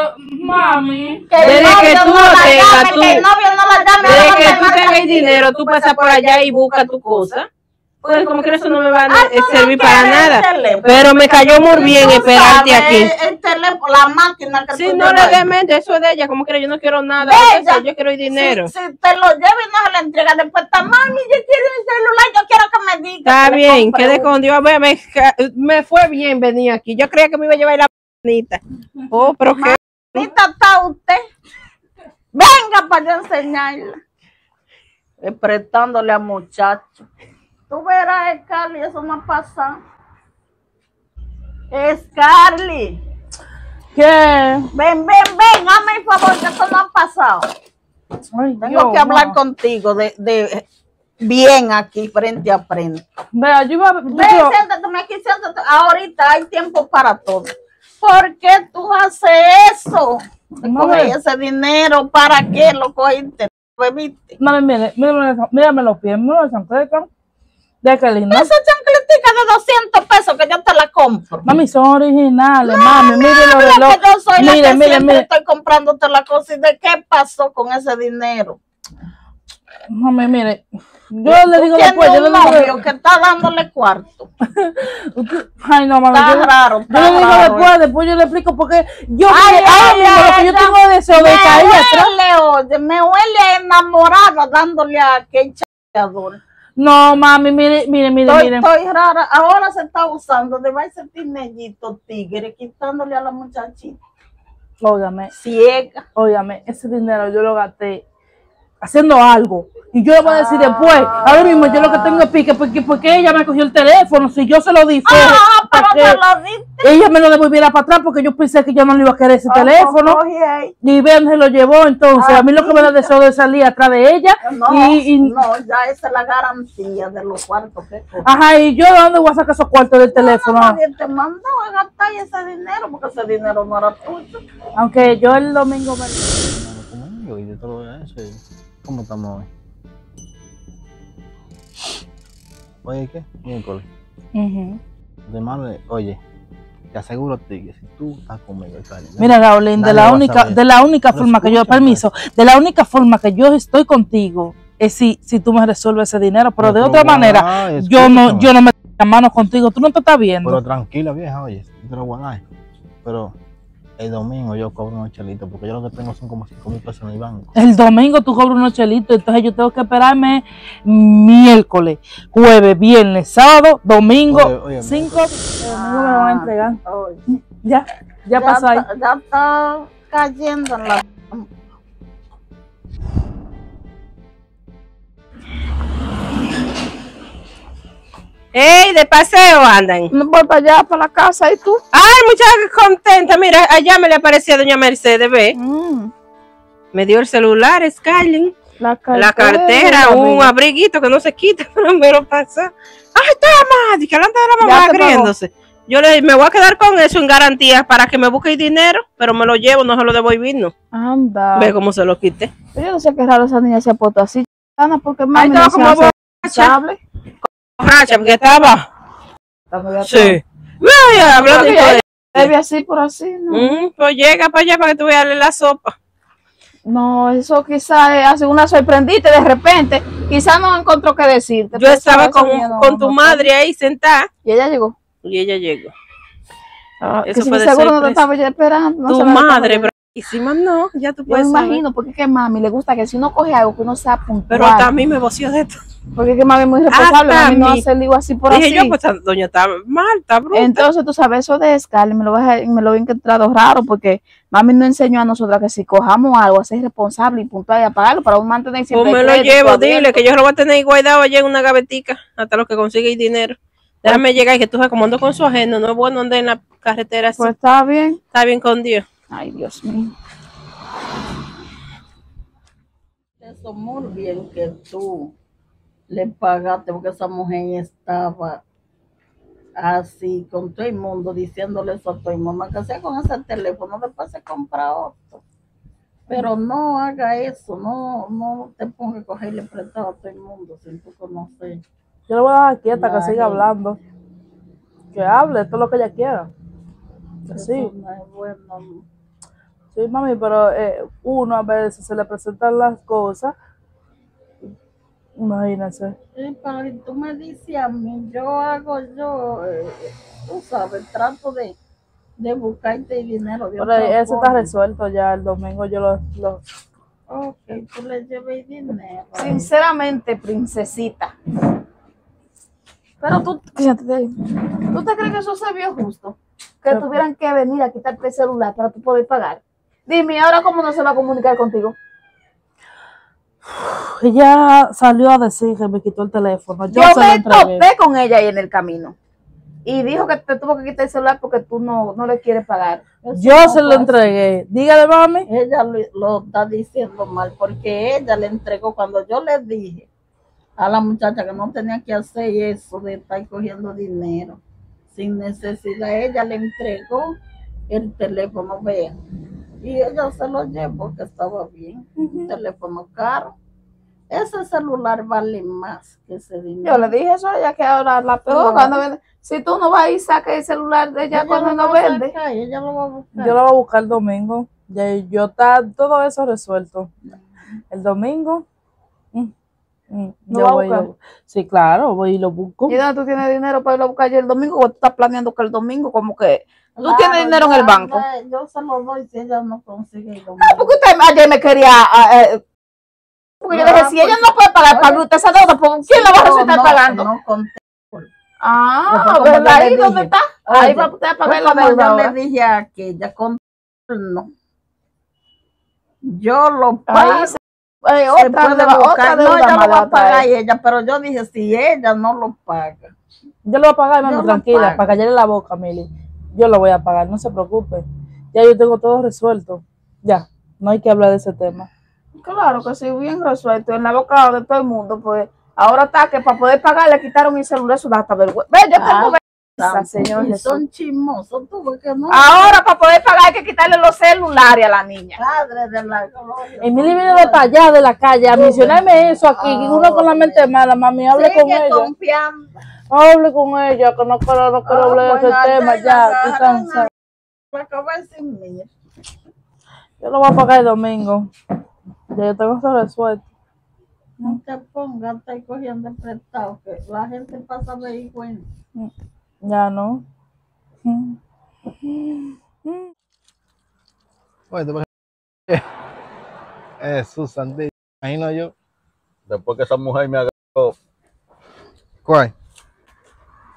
mami. Que el Desde novio que tú no la tengas llame, tú- que el novio no la llame, Desde no que la tú llame. tengas el dinero, tú pasas por allá y buscas tu cosa. Pues como que eso no me va a servir para nada. Pero me cayó muy bien Tú esperarte sabes, aquí. El teléfono, la máquina que Si tú no llevas. le demente, eso es de ella. Como quiera, yo no quiero nada De de ella. eso. Yo quiero el dinero. Si te lo lleva y no se le entrega, después está, mami, yo quiero el celular, yo quiero que me diga. Está que le bien, compre quede uno. con Dios. Me fue bien venir aquí. Yo creía que me iba a llevar la manita. Oh, pero qué. Ahorita está usted. Venga para yo enseñarla. Prestándole a muchachos. Tú verás, Scarly, eso no pasa. Scarly, ¿Qué? ven, hazme el favor, que eso no ha pasado. Ay, Tengo Dios, que hablar ma. contigo de bien aquí, frente a frente. Vea, yo iba a... Ven, siéntate aquí, siéntate. Ahorita hay tiempo para todo. ¿Por qué tú haces eso? No, Coge ese dinero, ¿para qué lo cogiste? ¿Bebiste? Mami, mírame los pies, mírame la chancleta. Vea qué linda. Esa chancletica de 200 pesos que yo te la compro. Mami, son originales, mami. Mire los Mira relojes. que yo soy la Mire, que mire, siempre mire. estoy comprándote la cosa. ¿Y de qué pasó con ese dinero? Mami, mire. Yo le digo Tiene después, yo le un digo novio que está dándole cuarto. Ay, no, mami. Está Yo raro, le digo después yo le explico porque yo Ay, ahora mismo lo que yo tengo deseo de caer atrás. me huele enamorada dándole a aquel chateador. No, mami, mire. Estoy rara. Ahora se está usando de ese tinellito tigre, quitándole a la muchachita Óigame, ciega. ese dinero yo lo gasté haciendo algo. Y yo le voy a decir después, ahora mismo yo lo que tengo es pique, porque ella me cogió el teléfono, si yo se lo di, fue Pero para te que lo diste. ella me lo devolviera para atrás porque yo pensé que yo no le iba a querer ese teléfono. Coge ahí. Y vean, se lo llevó, entonces a mí lo que me da deseo de salir atrás de ella. No, ya esa es la garantía de los cuartos que coge. Ajá, y yo de dónde voy a sacar esos cuartos del teléfono. Nadie te mandó a gastar ese dinero porque ese dinero no era tuyo. Aunque yo el domingo me... Conmigo y de todo eso. ¿Cómo estamos hoy? Oye, ¿qué? Miércoles. Ujú. De mano, oye, te aseguro a ti que si tú estás conmigo, Cali, Mira, Raulín, nadie va a saber. de la única Pero forma que yo, escucha, permiso, de la única forma que yo estoy contigo es si tú me resuelves ese dinero, pero de otra manera, yo no me doy las manos contigo, tú no te estás viendo. Pero tranquila, vieja, oye, te lo voy a dar. Pero el domingo yo cobro unos chelitos, porque yo lo que tengo son como 5,000 pesos en el banco. El domingo tú cobras unos chelitos, entonces yo tengo que esperarme miércoles, jueves, viernes, sábado, domingo, Oye, 5 domingo me lo van a entregar. Oye, Ya pasó ahí. Ya está cayendo en la... ¡Ey, de paseo andan! No voy para allá, para la casa, ¿y tú? ¡Ay, muchacha contenta! Mira, allá me le apareció doña Mercedes, ve. Me dio el celular, Scarlett. La cartera, un abriguito que no se quita, pero me lo pasó. ¡Ay, está mamá! Que delante de la mamá riéndose. Yo me voy a quedar con eso en garantía para que me busque dinero, pero me lo llevo, no se lo devolví, no. Anda. Ve cómo se lo quité. Yo no sé qué raro esa niña se ha puesto así, Ana, porque mami Ay, no como se borracha. hable. Borracha, porque estaba. Sí. Ay, hablando de todo. Debe así por así, ¿no? Pues llega para allá para que tú veas la sopa. No, eso quizás hace una sorprendiste de repente. Quizás no encontró qué decirte. Yo estaba con tu madre ahí sentada. Y ella llegó. Y ella llegó. Eso fue seguro no te estaba ya esperando. No tu madre, bravísima, no, ya tú puedes Yo me imagino, porque es que a mami le gusta que si uno coge algo que uno sea puntual. Pero hasta a mí me voció de esto. Porque es que mami es muy responsable, mami no hace lío así por dije así. Yo, pues doña está mal, está bruta. Entonces tú sabes, eso de Scarlett me lo he encontrado raro, porque mami nos enseñó a nosotras que si cojamos algo, a ser responsable y puntual y a pagarlo para un mantener siempre. Pues me lo llevo, dile que yo lo voy a tener guardado allá en una gavetica hasta los que consigue dinero. Déjame llegar y que tú sabes como ando con su ajeno, no es bueno andar en la carretera así. Pues está bien. Está bien con Dios. Ay, Dios mío. Eso muy bien que tú le pagaste porque esa mujer estaba así con todo el mundo diciéndole eso a todo el mundo, que sea con ese teléfono, después se compra otro. Pero no haga eso, no te pongas a cogerle prestado a todo el mundo sin tú conocer. Yo le voy a dejar quieta que siga hablando. Que hable todo lo que ella quiera. Sí. No es bueno. Sí, mami, pero uno a veces se le presentan las cosas. Imagínese. Pero tú me dices a mí, tú sabes, trato de buscarte dinero. Pero eso está resuelto ya, el domingo yo lo... Ok, tú le lleves dinero. Sinceramente, princesita. Pero tú te crees que eso se vio justo? Que tuvieran que venir a quitarte el celular para tú poder pagar. Dime, ¿ahora cómo no se va a comunicar contigo? Ella salió a decir que me quitó el teléfono. Yo me topé con ella ahí en el camino. Y dijo que te tuvo que quitar el celular porque tú no le quieres pagar. Yo se lo entregué. Dígale, mami. Ella lo está diciendo mal porque ella le entregó cuando yo le dije a la muchacha que no tenía que hacer eso de estar cogiendo dinero sin necesidad. Ella le entregó el teléfono, vean, y ella se lo llevó porque estaba bien. Un teléfono caro. Ese celular vale más que ese dinero. Yo le dije eso a ella, que ahora la peor. Si tú no vas y sacas el celular de ella cuando no vende. Ella lo va a buscar. Yo lo voy a buscar el domingo. Ya yo está todo eso resuelto. El domingo. ¿Lo vas a buscar? Sí, claro, voy y lo busco. ¿Y dónde tú tienes dinero para irlo a buscar yo el domingo? ¿O tú estás planeando que el domingo como que tú tienes dinero en el banco? Yo se lo doy si ella no consigue el domingo. Porque usted ayer me quería... porque yo dije, si ella no puede pagar usted esa deuda, ¿quién la va a resultar pagando? No conté. ¿Verdad? ¿Ahí dónde está? Ahí va usted a pagar la deuda. Yo le dije a aquella, no. Yo lo pago. Otra deuda no, ella lo va a pagar ella, pero yo dije, si ella no lo paga. Yo lo voy a pagar, mami, tranquila, para callarle la boca, Mili. Yo lo voy a pagar, no se preocupe. Ya yo tengo todo resuelto. Ya, no hay que hablar de ese tema. Claro que sí, bien resuelto. En la boca de todo el mundo, pues. Ahora está que para poder pagar le quitaron mi celular, eso da hasta vergüenza. Ve, yo tengo vergüenza, señor Jesús. Son chismosos, tú, porque no. Ahora para poder pagar hay que quitarle los celulares a la niña. Padre de la gloria. Emily viene de para allá, de la calle, a mencionarme eso aquí. Uno con la mente mala, mami, hable con ella. Confiando. Hable con ella, que no quiero hablar de ese tema, ya, tú cansada. Yo lo voy a pagar el domingo. Ya yo tengo esto resuelto. No te pongas a estar cogiendo prestado, que la gente pasa vergüenza. Ya no. Oye, Jesús santísimo. Imagino yo. Después que esa mujer me agarró. ¿Cuál?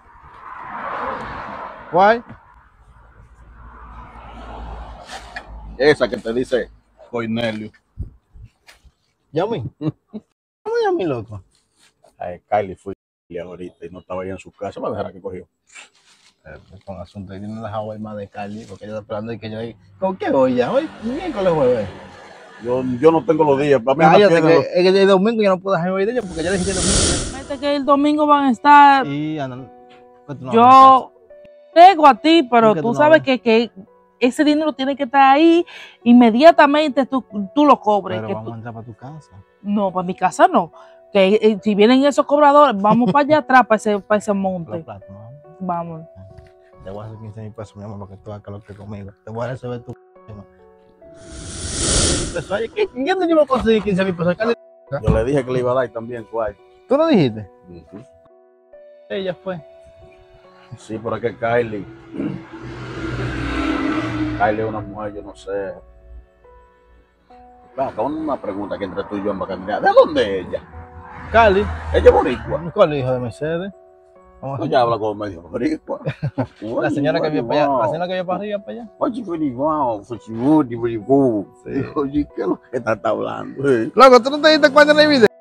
¿Cuál? Esa que te dice Cornelio. Llame. ¿Cómo llame, loco? Ay, Kylie fue ahorita y no estaba ahí en su casa. Va a dejar a que cogió. Con asunto que tiene la Hawaii más de Cali, porque yo estoy esperando y que yo ahí. ¿Con qué voy ya? Hoy, miércoles, jueves. Yo no tengo los días. Para mí Cállate, no que tiene es que el domingo yo no puedo dejarme ir de ellos porque ya les dije el domingo. Vete que el domingo van a estar. Y andan. pues tú no Yo pego a ti, pero ¿Por qué tú tú no sabes hablas? que ese dinero tiene que estar ahí inmediatamente. Tú lo cobres. Pero que vamos tú- a entrar para tu casa. No, para mi casa no. Que si vienen esos cobradores, vamos para allá atrás, para ese Los monte. platos, ¿no? Vamos. Te voy a hacer 15,000 pesos, mi amor, para que tú hagas lo que conmigo. Te voy a resolver tu problema. Pues, oye, ¿quién te llevó a conseguir 15,000 pesos? Cali? Yo le dije que le iba a dar también cuarto. ¿Tú lo dijiste? Ujú. Ella fue. Sí, pero es que Kylie es una mujer, yo no sé. Acá una pregunta que entre tú y yo en Bacanera. ¿De dónde es ella? Cali. Ella es boricua. ¿Cuál es el hijo de Mercedes? Vamos a Ella habla como medio boricua. La señora que vio para allá, la señora que vio para arriba, para allá. Oye, boricua, boricua. Sí. Oye, ¿qué es lo que está hablando? Loco, ¿tú no te diste cuenta en el video?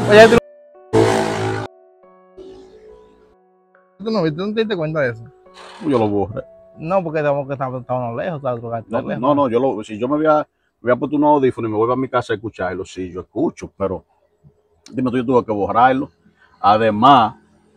¿Tú no viste? ¿Tú no te diste cuenta de eso? Yo lo borré. No, porque estábamos lejos, estábamos lejos. No, si yo me voy a poner un audífono y me voy a mi casa a escucharlo, sí, yo escucho, pero dime tú, yo tuve que borrarlo. Además,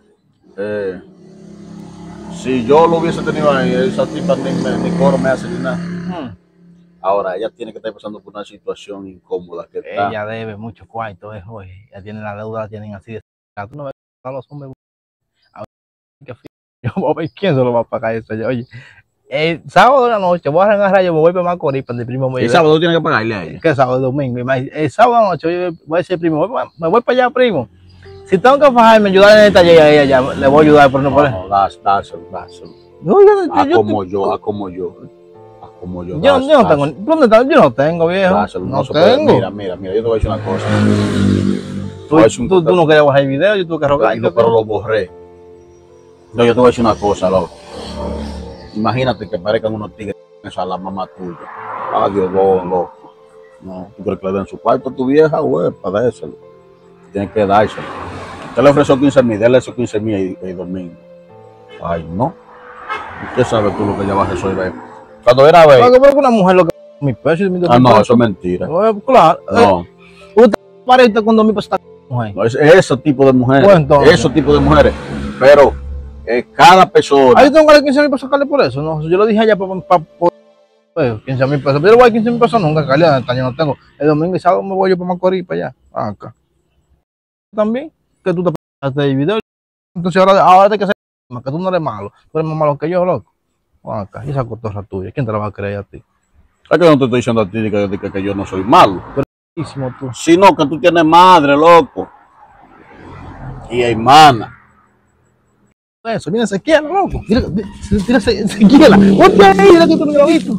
si yo lo hubiese tenido ahí, esa tipa ni coro me hace ni nada. Ahora, ella tiene que estar pasando por una situación incómoda que está. Ella debe mucho cuarto, oye. Ella tiene la deuda, la tienen así de. Tú no ves a los hombres. A ver, yo voy a ver quién se lo va a pagar eso. Oye, el sábado de la noche voy a arrancar yo me voy para Macorís, para el primo. El sábado tiene que pagarle a ella. ¿Qué sábado? Domingo. El sábado de la noche voy a decir primo, me voy para allá, primo. Si tengo que fajarme, ayudar en el taller a ella, ya le voy a ayudar, pero no puede. No, dáselo. No, Como yo. Yo no tengo. ¿Dónde está? Yo no tengo, viejo. Dáselo, No se puede. tengo. Mira, yo te voy a decir una cosa. Te voy a decir un Tú no querías bajar el video, yo tuve que rogar. pero lo borré. No, yo te voy a decir una cosa, loco. Imagínate que parezcan unos tigres a la mamá tuya. Adiós, loco. No, tú crees que le den su cuarto a tu vieja, güey, para dárselo. Tienes que dárselo. Usted le ofreció 15,000, dale esos 15,000 el domingo. Ay, no. ¿Qué sabes tú lo que ella va a resolver? Cuando era a ver. Loco, pero una mujer lo que mi peso y mi Ah, no, eso es mentira. Claro. No, Parece cuando mi peso está mujer. no es ese tipo de mujeres. Pues entonces. Ese tipo de mujeres. Pero cada persona. Ahí tengo que darle 15,000 pesos a sacarle por eso. No, yo lo dije allá por 15,000 pesos. Pero yo voy a 15,000 pesos nunca, Cali, yo no tengo. El domingo y sábado me voy yo para Macorís, para allá. Acá. También, que tú te pasaste el video. Entonces ahora te que ser que tú no eres malo. Tú eres más malo que yo, loco. Acá, y esa cotorra tuya. ¿Quién te la va a creer a ti? Es que no te estoy diciendo a ti que yo no soy malo. Tú. Sino que tú tienes madre, loco. Y hermana. Eso, mira Ezequiel, loco. Mira Ezequiel. Ponte ahí, mira que tú no lo has visto.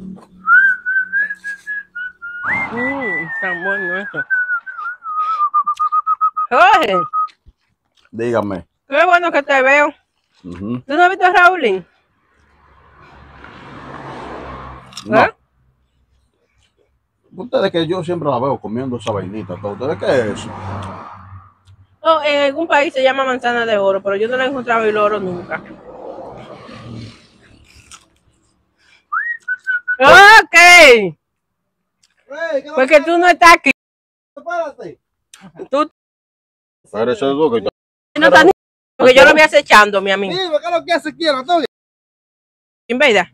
Tan bueno eso. Jorge, Dígame. qué bueno que te veo. Ujú. ¿Tú no has visto a Raulín? No. ¿Eh? Ustedes que yo siempre la veo comiendo esa vainita. ¿Ustedes qué es eso? No, en algún país se llama manzana de oro, pero yo no la he encontrado el oro nunca. Ok. Porque tú no estás aquí. Tú Pero eso es lo que no estás ni... Porque yo lo voy acechando, mi amigo. Dime, ¿qué es lo que hace Ezequiel? ¿En verdad?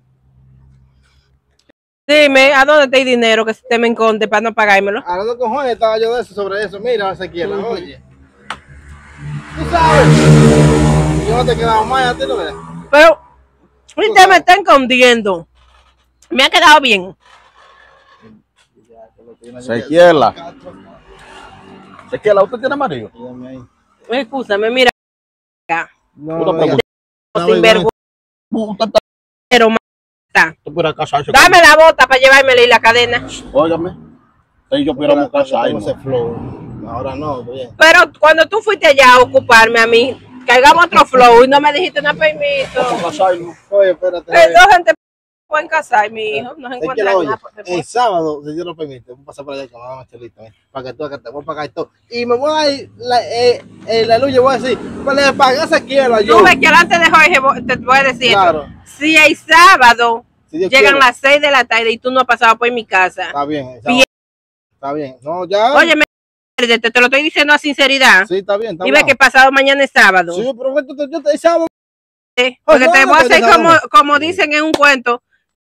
Dime, ¿a dónde está el dinero que usted me enconde para no pagármelo? A los cojones estaba yo de eso, sobre eso. Mira, Ezequiel, oye. Tú sabes. Yo no te quedaba mal a ti, ¿no ves? Pero usted me está escondiendo. Me ha quedado bien. Sequiela. Sequiela, ¿usted tiene marido? Escúchame, mira. Una pregunta. Sinvergüenza. Usted está Pero usted pudiera casarse dame la bota para llevármela y la cadena. Óigame. Si yo pudiéramos casarnos. Ahora no, bien. Pero cuando tú fuiste allá a ocuparme a mí, que hagamos otro flow y no me dijiste no permiso. Casarnos. Oye, espérate. Dos gente pueden casar, mi hijo. No se Es que encuentran oye, nada. el sábado, si Dios lo permite, voy a pasar por allá con la chelita, para que tú acá te voy a pagar y todo. Y me voy a ir, la luz, yo voy a decir, pues le pagas a quiera yo. Tú ves que delante de Jorge te voy a decir Claro. esto. Si el sábado Si Dios llegan quiere. las 6 de la tarde y tú no has pasado por mi casa. Está bien, Bien. está bien. No, ya. Oye, te lo estoy diciendo a sinceridad. Sí, está bien, está Y ves que pasado mañana es sábado. Sí, pero yo te sábado. Porque no, te voy a hacer no. como dicen en un cuento.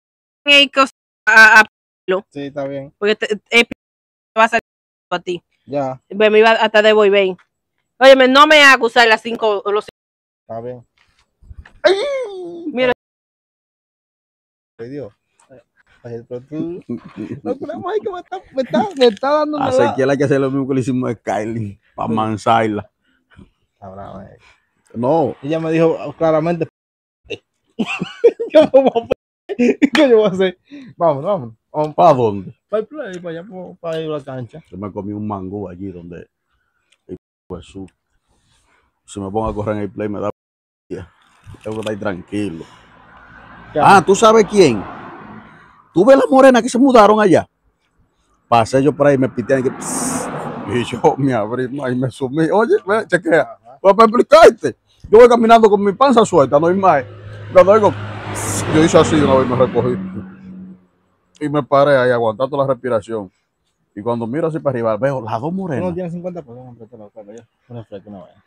Sí, está bien. Porque va a salir a ti. Ya, Me iba hasta de Boyben. Oye, no me hagas usar las 5 o los está bien. Mira. Ay, Dios. Ay, pero tú. No, pero ay, que me está dando A Ezequiel hay que hacer lo mismo que le hicimos a Skyline, para mansarla. Está brava, No, Ella me dijo claramente. ¿Qué yo voy a hacer? Vamos. Vamos ¿para dónde? para el play, para allá, para ir a la cancha. Yo me comí un mango allí donde Jesús. Si me pongo a correr en el play me da tengo que estar tranquilo. ¿Tú sabes quién? ¿Tú ves las morenas que se mudaron allá? Pasé yo por ahí, me pité y yo me abrí y me sumí. Oye, chequea, para explicarte. Yo voy caminando con mi panza suelta, no hay más. Cuando digo, yo hice así una vez, me recogí. Y me paré ahí aguantando la respiración. Y cuando miro así para arriba, veo las dos morenas. No tiene 50 pesos, hombre, te lo pago yo. Una fresca, una vaina.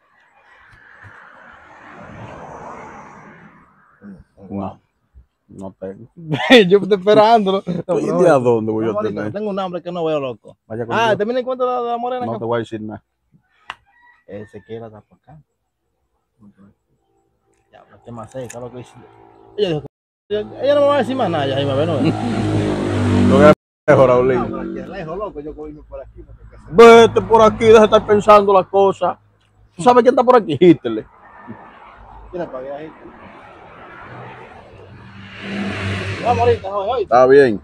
No tengo. Yo estoy esperándolo. ¿Y de a dónde voy a tener? Tengo un hambre que no veo, loco. Vaya conmigo. ¿termina en cuenta de la morena? No te voy a decir nada. Se quiere dar para acá. Ya, no esté más cerca, lo que dice. Ella dijo que ella no me va a decir más nada, ya ahí me ve, ¿no? Lo que es Raulín. Lejos, loco, yo cogerme por aquí. Vete por aquí, deja de estar pensando las cosas. ¿Tú sabes quién está por aquí? Hitler. Tira para allá, vamos ahorita, joven, Está bien.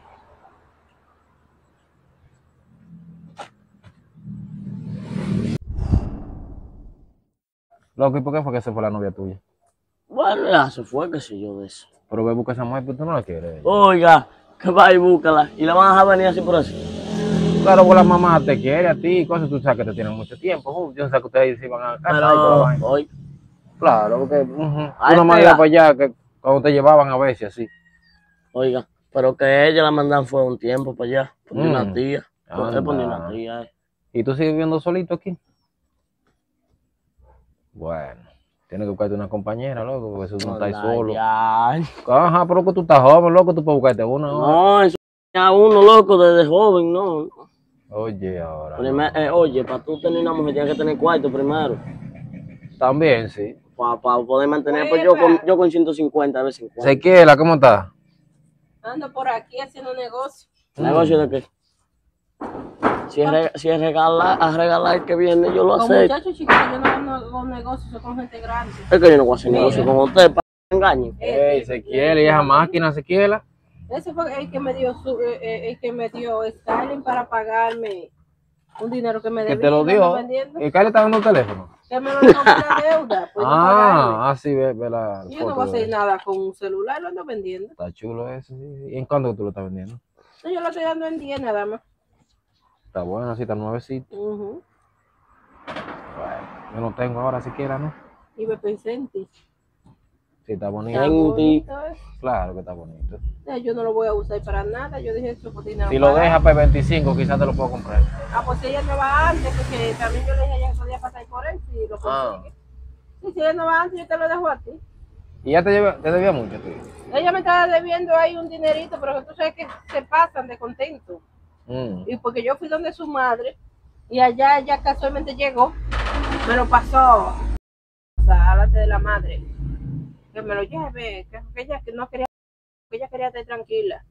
Loco, ¿y por qué fue que se fue la novia tuya? Bueno, ya se fue, qué sé yo de eso. Pero ve, busca a esa mujer, pero tú no la quieres. Oiga, que va y búscala. Y la van a dejar venir así por así. Claro, pues la mamá te quiere a ti y cosas, tú sabes que te tienen mucho tiempo. Yo sé que ustedes se iban a casar y toda la Pero, vaina. oye, Claro, porque Ay, una manera espera. para allá que cuando te llevaban a veces así. oiga, pero que ella la mandan fue un tiempo para allá. Por una tía. Anda. Por una tía. ¿Y tú sigues viviendo solito aquí? Bueno, tienes que buscarte una compañera, loco, porque eso no está ahí solo. Ya. Ajá, pero que tú estás joven, loco, tú puedes buscarte una. No, eso es a uno loco desde joven, no. Oye, ahora. Oye, para tú tener una mujer tienes que tener cuarto primero. También, sí. Para poder mantener, pues Oye, yo con 150 a veces en cuando. Sequiela, ¿cómo estás? Ando por aquí haciendo negocio. ¿Negocio de qué? Si es regalar el que viene, yo lo Con acepto. muchachos chiquitos, yo no hago negocios, soy con gente grande. Es que yo no voy a hacer negocio con usted para que me engañen. Ey, Sequiela, ¿y esa máquina, Sequiela? Ese fue el que me dio Skyline para pagarme un dinero que me Que debía. te lo y lo dio. ando vendiendo. ¿Y Kyle está dando el teléfono? Que me lo dio por la deuda. Pues Así ve la yo no foto voy a hacer de- nada con un celular, lo ando vendiendo. Está chulo ese, sí. ¿Y en cuánto que tú lo estás vendiendo? No, yo lo estoy dando en 10 nada más. Está bueno, así está nuevecito. Ujú. Bueno, yo no tengo ahora siquiera, ¿no? Y me pensé en ti. Sí, está bonito. Está bonito, ¿eh? Claro que está bonito. Yo no lo voy a usar para nada. Yo dije eso por dinero. Si lo barato. dejas para 25, quizás te lo puedo comprar. Pues si ella no va antes, porque también yo le dije a ella que podía pasar por él si lo consigue. Sí, si ella no va antes, yo te lo dejo a ti. ¿Y ya te debía mucho, tío? Ella me estaba debiendo ahí un dinerito, pero que tú sabes que se pasan de contento. Y porque yo fui donde su madre, y allá ella casualmente llegó, me lo pasó, o sea, delante de la madre, que me lo lleve, que ella que no quería, que ella quería estar tranquila.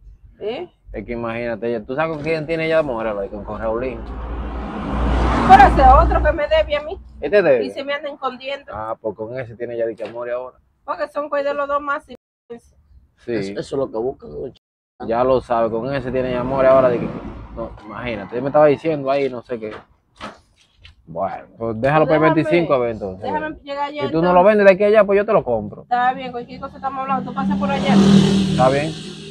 Es que imagínate, ¿tú sabes con quién tiene ella amor? Con Raulín. Pero ese otro que me debe a mí, ¿Este debe? y se me anda escondiendo, Pues con ese tiene ella de que amor ahora. porque son pues de los dos más. Sí, Eso es lo que buscan. Oye. ya lo sabe, con ese tiene amor ahora de que... No, imagínate, él me estaba diciendo ahí, no sé qué. Bueno, pues déjalo para el 25 a ver entonces. Déjame llegar allá. Si tú no lo vendes de aquí a allá, pues yo te lo compro. Está bien, cualquier cosa estamos hablando. Tú pasas por allá. ¿Está bien?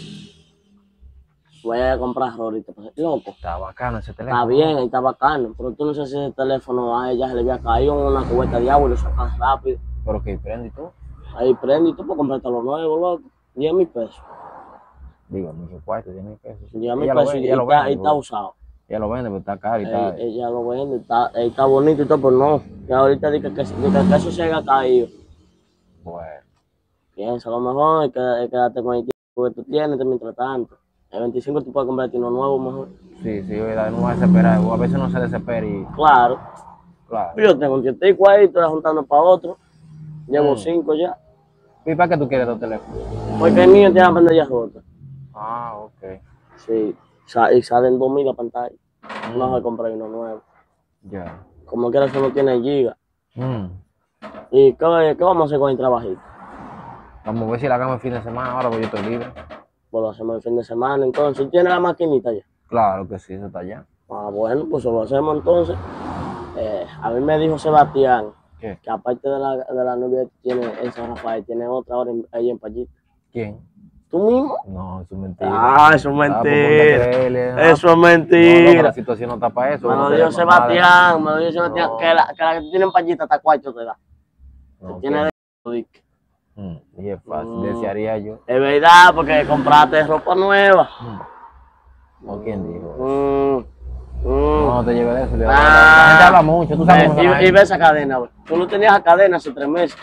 Voy a comprar ahorita. Pues, loco, Está bacano ese teléfono. está bien, está bacano. Pero tú no sé si ese teléfono a ella se le había caído en una cubeta de agua y lo sacas rápido. Pero que prende y todo. Ahí prende y tú puedes comprarte lo nuevo, loco. 10,000 pesos. Digo, mucho cuarto, 10,000 pesos. 10,000 Ella lo pesos vende, y ella lo está, vende, y está usado. Ella lo vende, pero está caro y está. Ella lo vende, está bonito y todo, pero no. Y ahorita dice que eso se haya caído. Bueno, Piensa, lo mejor es quedarte con el tiempo que tú tienes mientras tanto. El 25 tú puedes comprarte uno nuevo mejor. sí, verdad, no va a desesperar. A veces no se desespera y. Claro. Claro. Yo tengo un tietico ahí, estoy juntando para otro. Llevo 5 ya. ¿Y para qué tú quieres dos teléfonos? Porque el mío tiene la pantalla rota. Ah, ok. Sí. Y salen 2,000 la pantalla. No se comprar uno nuevo. Ya. Como quiera, eso no tiene giga. Mm. ¿Y qué vamos a hacer con el trabajito? Vamos a ver si la hagamos el fin de semana ahora, porque yo estoy libre. Pues lo hacemos el fin de semana, entonces. ¿Tiene la maquinita ya? Claro que sí, eso está allá. Ah, bueno, pues lo hacemos entonces. A mí me dijo Sebastián ¿Qué? que aparte de la novia que tiene en San Rafael, tiene otra ahora ahí en Payita. ¿Quién? ¿Tú mismo? No, eso es mentira. Ah, eso es pues, ponte a mentira. creerle, ¿no? Eso es No, mentira. la situación no está para eso. Me lo no dijo tenemos Sebastián, me lo dijo Sebastián, No. que la que tú tienes en Payita hasta 4 te da. nada. Ok. Tiene de Y es fácil, Mm. desearía yo. Es verdad, porque compraste ropa nueva. ¿O quién dijo? No, No te lleves de eso. Ah. La gente habla mucho, tú sabes cómo son la y gente. ve esa cadena, güey. Tú no tenías esa cadena hace 3 meses.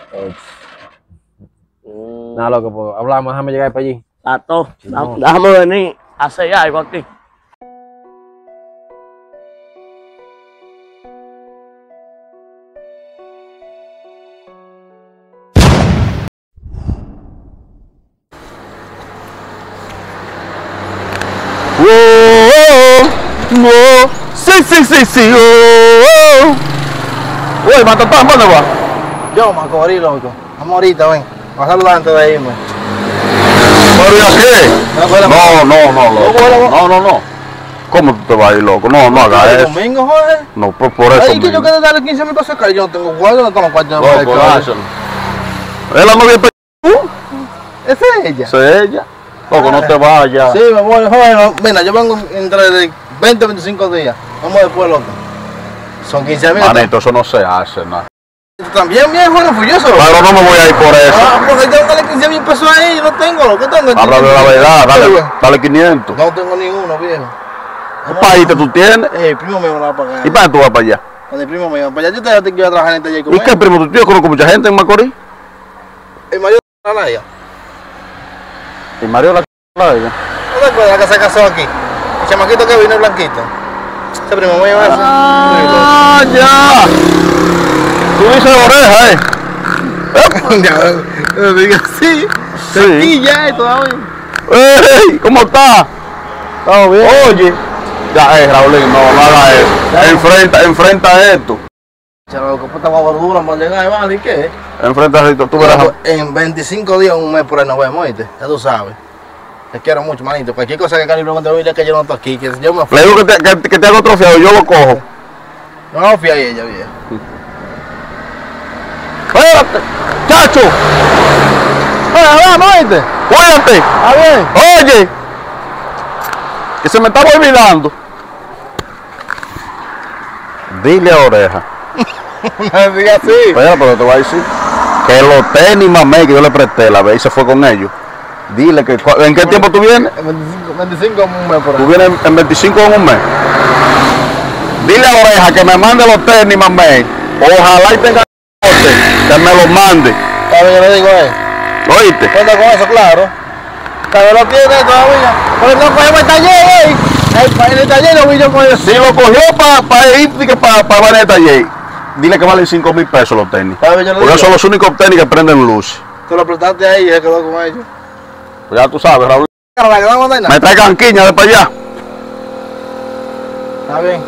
Nada, loco, pues hablamos, déjame llegar para allí. A todo. No. Déjame venir a hacer algo aquí. Sí. Uy, Matatán, ¿dónde va? Yo, Macorís, loco. Vamos ahorita, ven. Vamos a saludar antes de irme. ¿Pero ya qué? No. ¿Cómo tú te vas a ir, loco? No hagas ¿El eso. domingo, Jorge? No, por eso Ay, que yo mismo. quiero darle 15,000 pesos acá. Yo no tengo cuarto, no tengo cuarto. Loco, eso. ¿Es la novia de ¿Esa es ella? Esa es ella. Loco, no te vayas. Sí, me voy, joven. No, mira, yo vengo entre de 20 a 25 días. Vamos después, loco. Son 15,000. Manito, eso no se hace, nada. También, bien, joven, fui yo solo. Pero no me voy a ir por eso. Ah, porque tengo que darle 15,000 pesos a ella. Yo no tengo, lo que tengo. Habla de la verdad, dale 500. No tengo ninguno, viejo. ¿Qué país tú tienes? El primo mío me lo va a pagar. ¿Y para qué tú vas para allá? Con el primo mío. Para allá yo te quiero trabajar en el taller con ¿Y él. qué primo? ¿Tú yo conozco mucha gente en Macorís? El mayor de la Naya. ¿Y Mario la ella? ¿No te acuerdas que se casó aquí? El chamaquito que vino, el blanquito. Ese primo mío ese. ¡Ah, ya! Tú dices oreja, Ya, diga así. Sí. Y ya, y todavía. ¡Ey! ¿Cómo está? Estamos bien. Oye. Ya, Raulín, no haga eso. Enfrenta esto. Chalo, que puta guagua dura para llegar, ¿vale? ¿Y qué? Enfrenta esto. Tú verás. En 25 días, un mes por ahí nos vemos, ¿oíste? Ya tú sabes. Te quiero mucho, manito. Cualquier cosa que Cali pregunte, dile que yo no estoy aquí, que yo me fui. Le digo que te hago trofiado, yo lo cojo. No, fui a ella, vieja. Espérate, chacho. Vamos, ¿oíste? Cuídate. Está bien. Oye. Que se me estaba olvidando. Dile a oreja. No diga así. Espera, pero te voy a decir que los tenis mamé que yo le presté la vez y se fue con ellos. Dile que ¿en qué tiempo tú vienes? En 25 un mes por ahí. Tú vienes en 25 en un mes. Dile a oreja que me mande los tenis mamé. Ojalá y tenga que me los mande. Está bien, yo le digo a él. ¿Oíste? Cuenta con eso, claro. Pero lo tiene todavía. Pero no cogemos el taller, ¿eh? En el taller lo vi yo con él. Si lo cogió para ir para Vaneta J, dile que valen 5,000 pesos los tenis. Está bien, yo le Porque digo. son los únicos tenis que prenden luz. Te lo prestaste ahí y se quedó con ellos. Pues ya tú sabes, Raúl. Cara, que vamos a dar Me trae canquiña de para allá. Está bien.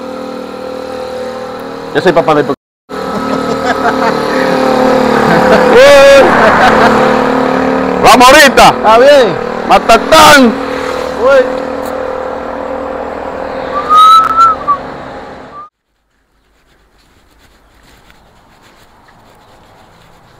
Yo soy papá de... Vamos ahorita. Está bien. Matatán. Uy.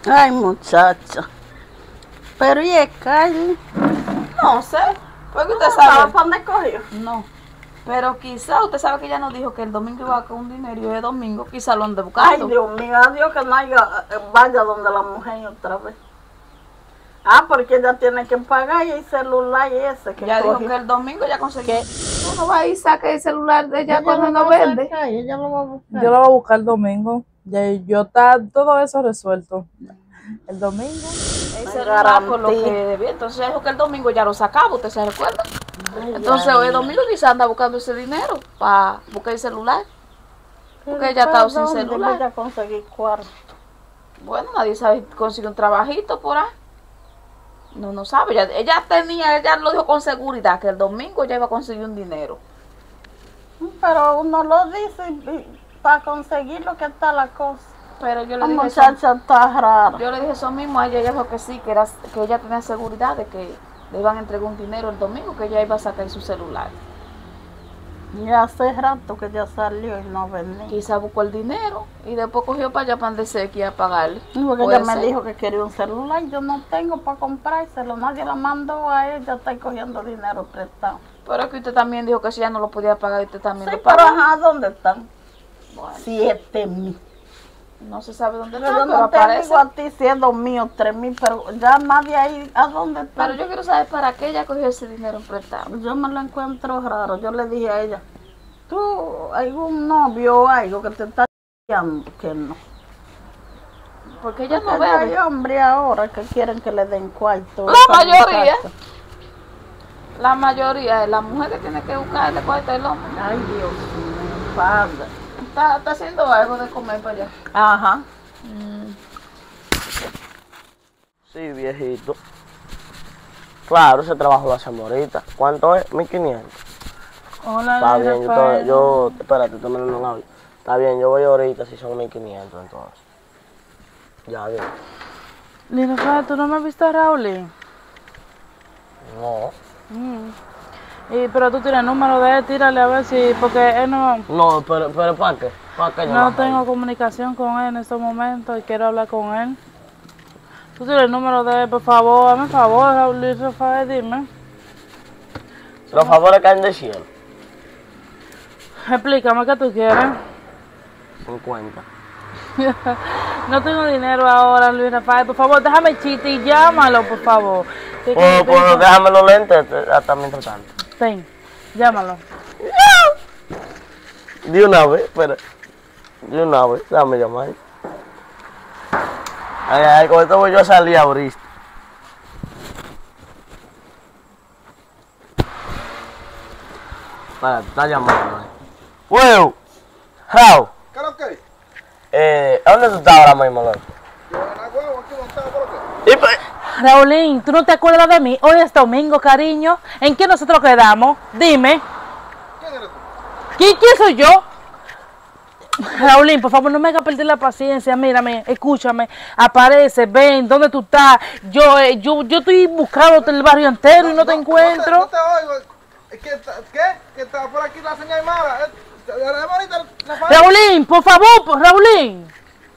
Ay, muchacha. Pero ¿y es carne? No sé, porque usted ¿Sabe sabe. para dónde cogió? No. Pero quizá usted sabe que ella nos dijo que el domingo iba con un dinero y hoy es domingo, quizá lo ande Ay, buscando. Dios mío, adiós que no haya, vaya donde la mujer otra vez. Ah, porque ella tiene que pagar y el celular y ese que Ya dijo cogió. que el domingo ya consiguió. Uno va y saca el celular de ella cuando no va a vende. sacar, ella lo va a buscar. Yo lo voy a buscar el domingo. Ya yo está todo eso resuelto. El domingo. El celular por lo que debía. Entonces ella dijo que el domingo ya lo sacaba, ¿usted se recuerda? Entonces hoy es domingo quizá anda buscando ese dinero para buscar el celular. Porque ella está sin celular. Ella conseguir cuarto. Bueno, nadie sabe si consigue un trabajito por ahí. No sabe. Ella lo dijo con seguridad que el domingo ya iba a conseguir un dinero. Pero uno lo dice para conseguir lo que está la cosa. Pero yo le La dije eso, muchacha está rara. yo le dije eso mismo a ella. Ella dijo que sí, que ella tenía seguridad de que le iban a entregar un dinero el domingo, que ella iba a sacar su celular. Ya hace rato que ya salió y no venía. Quizá buscó el dinero y después cogió para allá para donde que iba a pagarle. Porque Puede ella me ser. dijo que quería un celular y yo no tengo para comprárselo. Nadie la mandó a ella, está cogiendo dinero prestado. Pero es que usted también dijo que si ella no lo podía pagar, usted también Sí, lo pero pagó. ajá, ¿dónde están? Bueno, 7,000. no se sabe dónde Pero está, yo pero no te aparece. digo a ti si es 2,000 o 3,000, pero ya nadie ahí, ¿a dónde está? Pero yo quiero saber para qué ella cogió ese dinero prestado. Yo me lo encuentro raro. Yo le dije a ella, ¿tú hay un novio o algo que te está llamando? Que no. Porque ella no Porque hay bebe. hombres ahora que quieren que le den cuarto. La mayoría. La mayoría es la mujer que tiene que buscarle cuarto al hombre. Ay, Dios mío, padre. Está haciendo algo de comer para allá. Ajá. Sí, viejito. Claro, ese trabajo lo hacemos ahorita. ¿Cuánto es? 1.500. Hola, Está bien, Rafael. espérate, tú me lo hablas. Está bien, yo voy ahorita si son 1.500 entonces. Ya bien. Lina Rafael, ¿tú no me has visto a Raúl? No. Pero tú tienes el número de él, tírale a ver si, porque él no Pero ¿para qué? ¿Para qué no tengo comunicación con él en estos momentos y quiero hablar con él. Tú tienes el número de él, por favor, hazme favor, Raúl Luis Rafael, dime. Los favores caen del cielo. Explícame qué tú quieres. 50. No tengo dinero ahora, Luis Rafael, por favor, déjame el chiste y llámalo, por favor. Pues déjame los lentes hasta mientras tanto. Ten, llámalo. De una vez, espera. De una vez, dame llamar. Ay, con esto voy yo a salir a abrir. Para, está llamando. ¡Wow! How? ¿Qué es lo que? ¿Dónde tú estás ahora mismo, loco? Yo en la huevo aquí montado, ¿por qué? Y pues, Raulín, ¿tú no te acuerdas de mí? Hoy es domingo, cariño. ¿En qué nosotros quedamos? Dime. ¿Quién eres tú? ¿Quién soy yo? Raulín, por favor, no me hagas perder la paciencia. Mírame, escúchame. Aparece, ven, ¿dónde tú estás? Yo estoy buscándote el barrio entero y no te encuentro. No te oigo. ¿Qué? Que está por aquí la señal mala. Raulín, por favor, Raulín.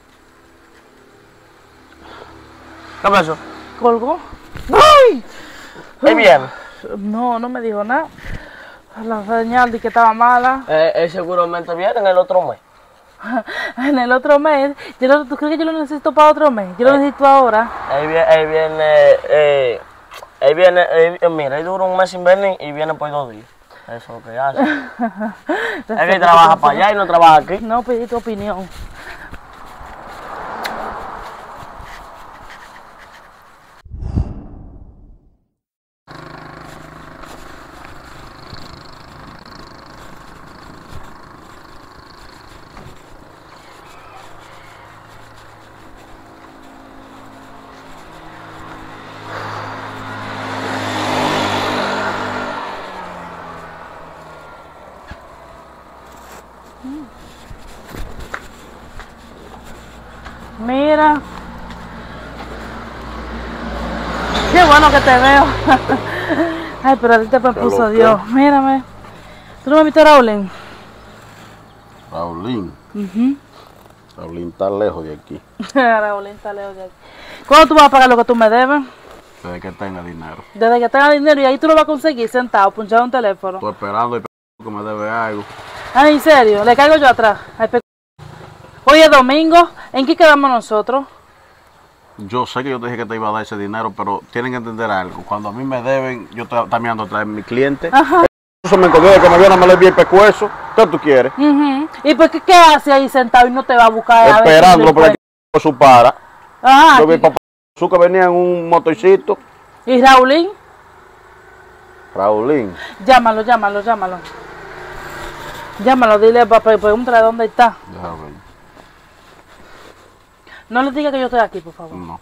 ¿qué pasó? ¿Colgó? ¡Ay! ¿Es bien? No me dijo nada. La señal de que estaba mala. Él seguramente viene en el otro mes. En el otro mes. ¿Tú crees que yo lo necesito para otro mes? Yo lo necesito ahora. Mira, él dura un mes sin venir y viene por 2 días. Eso es lo que hace. Es que trabaja para allá y no trabaja aquí. No pedí tu opinión. Mira. Qué bueno que te veo. Ay, pero a ti te puso loca. Dios. Mírame. ¿Tú no me has visto a Raulín? Raulín. Raulín está lejos de aquí. Raulín está lejos de aquí. ¿Cuándo tú vas a pagar lo que tú me debes? Desde que tenga dinero. Desde que tenga dinero y ahí tú lo vas a conseguir sentado, punchado un teléfono. Estoy esperando y que me debe algo. Ah, ¿en serio? ¿Le caigo yo atrás? Hoy es domingo, ¿en qué quedamos nosotros? Yo sé que yo te dije que te iba a dar ese dinero, pero tienen que entender algo. Cuando a mí me deben, yo también ando a traer mi cliente. Ajá. Eso me encontró de que me vio, no me le vi el pescuezo. ¿Qué tú quieres? ¿Y por qué hace ahí sentado y no te va a buscar? Esperándolo porque aquí su para. Ajá. Yo vi papá su que venía en un motorcito. ¿Y Raulín? Raulín. Llámalo. Llámalo, dile, pregúntale dónde está. Déjame ver. No le diga que yo estoy aquí, por favor. No.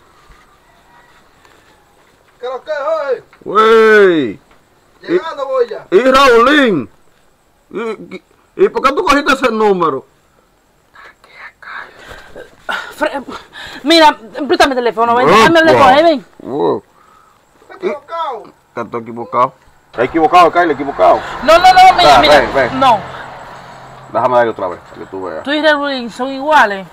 ¿Qué lo que es hoy? Wey. Llegando voy ya. ¿Y Raulín? ¿Y por qué tú cogiste ese número? Mira, préstame el teléfono, ven, déjame hablar con él, ven. ¿Estás equivocado? Estoy equivocado. ¿Estás equivocado, Kyle? ¿Equivocado? No, mira. Ven. No. Déjame darle otra vez, para que tú veas. Tú y Raulín son iguales.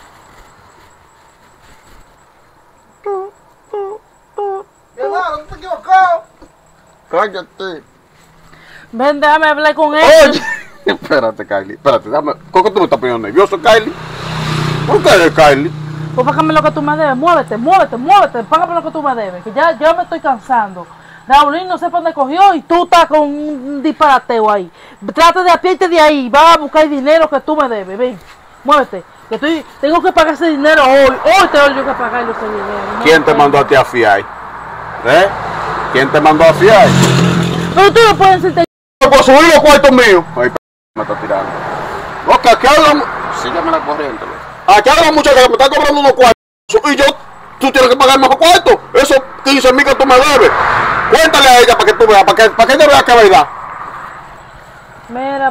Mi hermano, ¿tú estás equivocado? Cállate. Ven, déjame hablar con él. Oye. Espérate, Kylie. Espérate, déjame. ¿Por qué tú me estás poniendo nervioso, Kylie? ¿Por qué eres Kylie? Pues págame lo que tú me debes. Muévete. Págame lo que tú me debes. Que ya me estoy cansando. Raulín no sé por dónde cogió y tú estás con un disparateo ahí. Trata de apiarte de ahí. Vas a buscar el dinero que tú me debes. Ven, muévete. Que tengo que pagar ese dinero hoy. Hoy tengo yo que pagarle ese dinero. ¿Quién te mandó a ti a fiar? ¿Quién te mandó a fiar? Pero tú no puedes decirte. Por subir los cuartos míos. Ay, me está tirando. No, que aquí hablan. Sígueme la corriente. Aquí hablan muchachos que me están cobrando unos cuartos. Y yo, tú tienes que pagar más cuartos. Esos 15,000 que tú me debes. Cuéntale a ella para que tú veas, para que ella vea que es verdad. Mira,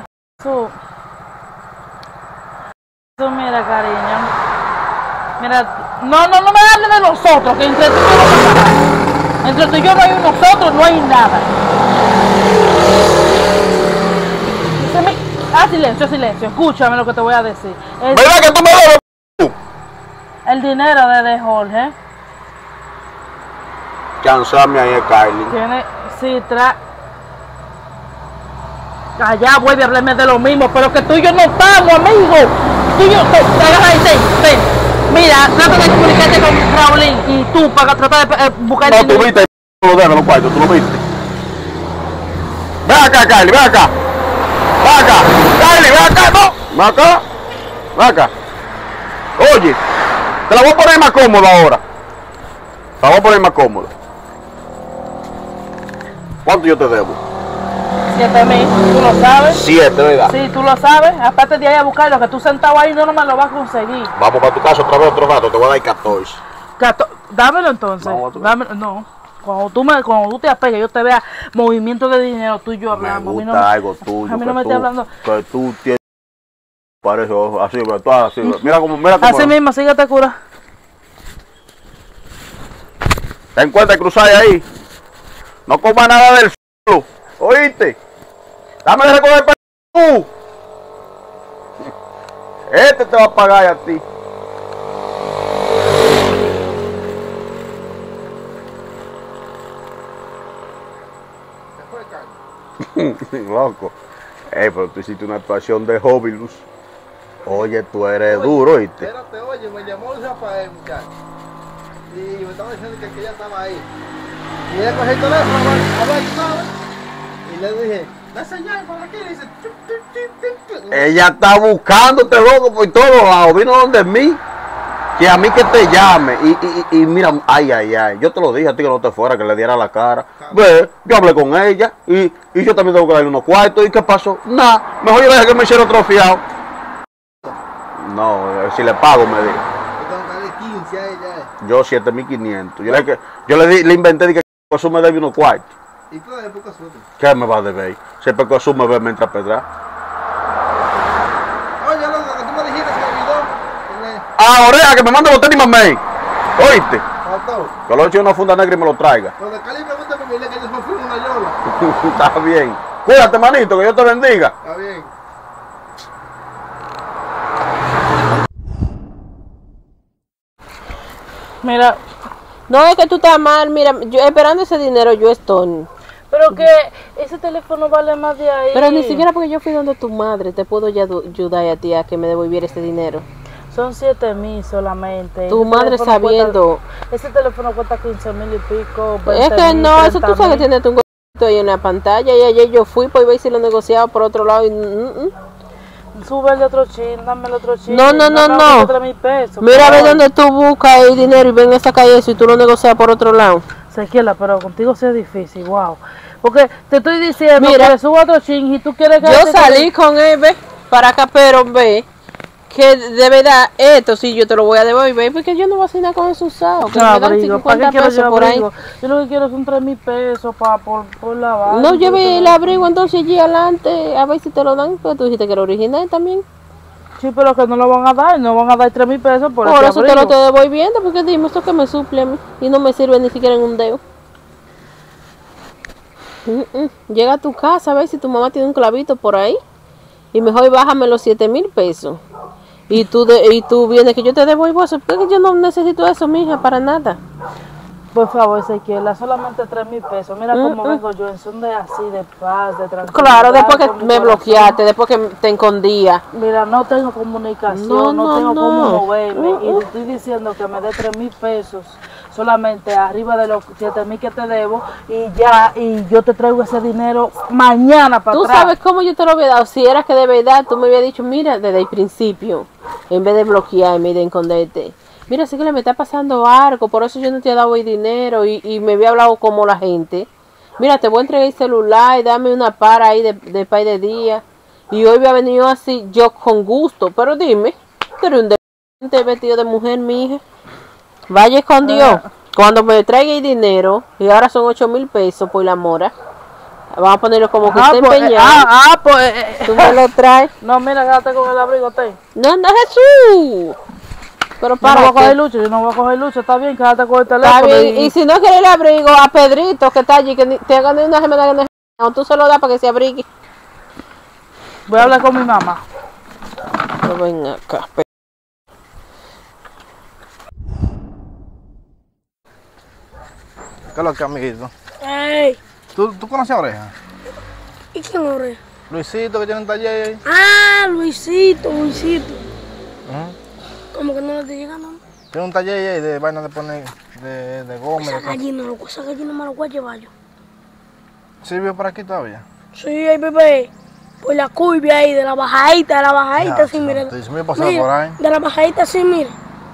mira, cariño. Mira, no me hables de nosotros, que entre tú y yo no hay nada. Entre tú y yo no hay un nosotros, no hay nada. Silencio, escúchame lo que te voy a decir. ¿Verdad que tú me debes? El dinero de Jorge. Cansame ahí, Kylie. Tiene, allá vuelve a hablarme de lo mismo, pero que tú y yo no estamos, amigos. Tú y yo, agarra ahí, ten. Mira, trata de comunicarte con Raulín y tú para tratar de buscar el dinero. No, tú viste, tú lo debes los cuartos, tú lo viste. Ven acá, Kylie, ven acá. Kylie, ven acá, no. Ven acá. Oye, te la voy a poner más cómoda ahora. ¿Cuánto yo te debo? 7,000, tú lo sabes. 7, ¿verdad? Sí, tú lo sabes. Aparte de ahí a buscar lo que tú sentado ahí, no me lo vas a conseguir. Vamos para tu casa otra vez otro rato, te voy a dar 14. Dámelo entonces. Dámelo, no. Cuando tú te apegues, yo te vea movimiento de dinero, tú y yo hablamos. Me gusta algo tuyo. A mí no me estés hablando. Que tú tienes. Parece así, pero tú así. Mira cómo. Así mismo, síguete cura. Ten cuenta de cruzar ahí. No comas nada del suelo. ¿Oíste? Dame de recoger tú. Este te va a pagar a ti. Loco. Pero tú hiciste una actuación de Hobilus. Oye, tú eres duro, ¿oíste? Espérate, oye, me llamó el Rafael, muchacho. Y me estaba diciendo que ella estaba ahí. Y ella cogió el teléfono, a ver, ¿sabes? Y le dije, da señal por aquí. Y dice, ella está buscándote, loco, por todos lados. Vino donde mí. Que a mí que te llame. Y mira, ay. Yo te lo dije a ti que no te fuera, que le diera la cara. Ve, yo hablé con ella. Y yo también tengo que darle unos cuartos. ¿Y qué pasó? Nada. Mejor yo le dejé que me hiciera otro fiado. No, si le pago, me dijo. Yo tengo que darle 15 a ella. Yo 7,500. Le inventé de que Pecosú me debe unos cuartos. ¿Y tú de poca suerte? ¿Qué me va a deber? Si Pecosú me ve mientras pedra. Oye, lo que tú me dijiste se me olvidó. Ahora que me mande los tenis, mamey. ¿Oíste? Faltó. Que lo eche en una funda negra y me lo traiga. Cuando Cali pregunta por mi que yo me fui en una yola. Está bien. Cuídate, manito, que Dios te bendiga. Está bien. Mira, No es que tú estás mal, mira, yo esperando ese dinero yo estoy. pero que ese teléfono vale más de ahí. Pero ni siquiera porque yo fui donde tu madre te puedo ya ayudar a ti a que me devolviera ese dinero. Son 7,000 solamente. Tu Ese madre teléfono sabiendo. ese teléfono cuesta 15,000 y pico. Es que 20,000, no, eso tú sabes que 30,000. tienes un golpito ahí en la pantalla y ayer yo fui pues iba y si lo negociaba por otro lado y Sube el otro chin, dame el otro chin. No. 3,000 pesos. Mira a ver por dónde tú buscas ahí dinero y ven a sacar eso y tú lo negocias por otro lado. Sequiela, pero contigo sí es difícil, wow. Porque te estoy diciendo Mira, que le suba otro chin y tú quieres que... Yo salí con él, ve, para acá, pero ve, que de verdad, esto sí yo te lo voy a devolver, porque yo no voy a hacer nada con eso usado, que me dan abrigo, ¿para 50 qué quiero pesos yo por ahí. abrigo? Yo lo que quiero son 3,000 pesos por lavar. No lleve el abrigo entonces allí adelante, a ver si te lo dan, porque tú dijiste que era original también. Sí, pero que no lo van a dar, no van a dar 3,000 pesos por Por ese eso te abrigo. lo estoy devolviendo, porque dime, esto que me suple a mí, y no me sirve ni siquiera en un dedo. Llega a tu casa a ver si tu mamá tiene un clavito por ahí, y mejor bájame los 7,000 pesos. Y tú vienes que yo te devuelvo eso, porque yo no necesito eso, mija, para nada. Por favor, Ezequiela, solamente 3,000 pesos. Mira cómo vengo yo en son de así, de paz, de tranquilidad. Claro, después que con mi me corazón. bloqueaste, después que te escondía. Mira, no tengo comunicación, no tengo cómo moverme. Y te estoy diciendo que me dé 3,000 pesos solamente arriba de los 7,000 que te debo. Y yo te traigo ese dinero mañana para Tú atrás. sabes cómo yo te lo había dado. Si era que de verdad tú me habías dicho, mira, desde el principio, en vez de bloquearme y de esconderte. Mira, sí que le me está pasando algo, por eso yo no te he dado el dinero y me había hablado como la gente. Mira, te voy a entregar el celular y dame una para ahí de par de días. Y hoy me ha venido así, yo con gusto. Pero dime, tú eres un delincuente vestido de mujer, mi hija. Vaya con Dios. Cuando me traiga el dinero, y ahora son 8,000 pesos por la mora, vamos a ponerlo como que está empeñado. Tú me lo traes. No, mira, quédate con el abrigo, No, Jesús. Pero Yo para no voy a coger qué? lucha, yo no voy a coger lucha, está bien, quédate con el teléfono. Está bien. Y si no quieres el abrigo, a Pedrito que está allí, que te hagan una gemela que no, tú se lo das para que se abrigue. Voy a hablar con mi mamá. No ven acá. ¿Qué es lo que, amiguito? Ey, ¿Tú conoces a Oreja? ¿y quién es? Luisito, que tiene un taller ahí. Ah, Luisito. Ujú. Como que no le te llega nada. Tiene un taller ahí de vaina de poner, de goma. Esa de cosas. gallina, loco, esa gallina me la voy a llevar yo. ¿Sí vive por aquí todavía? Sí, ahí bebé. Por la curva ahí, de la bajadita, sí, mira. Si me he pasado por ahí. De la bajadita, sí, mira.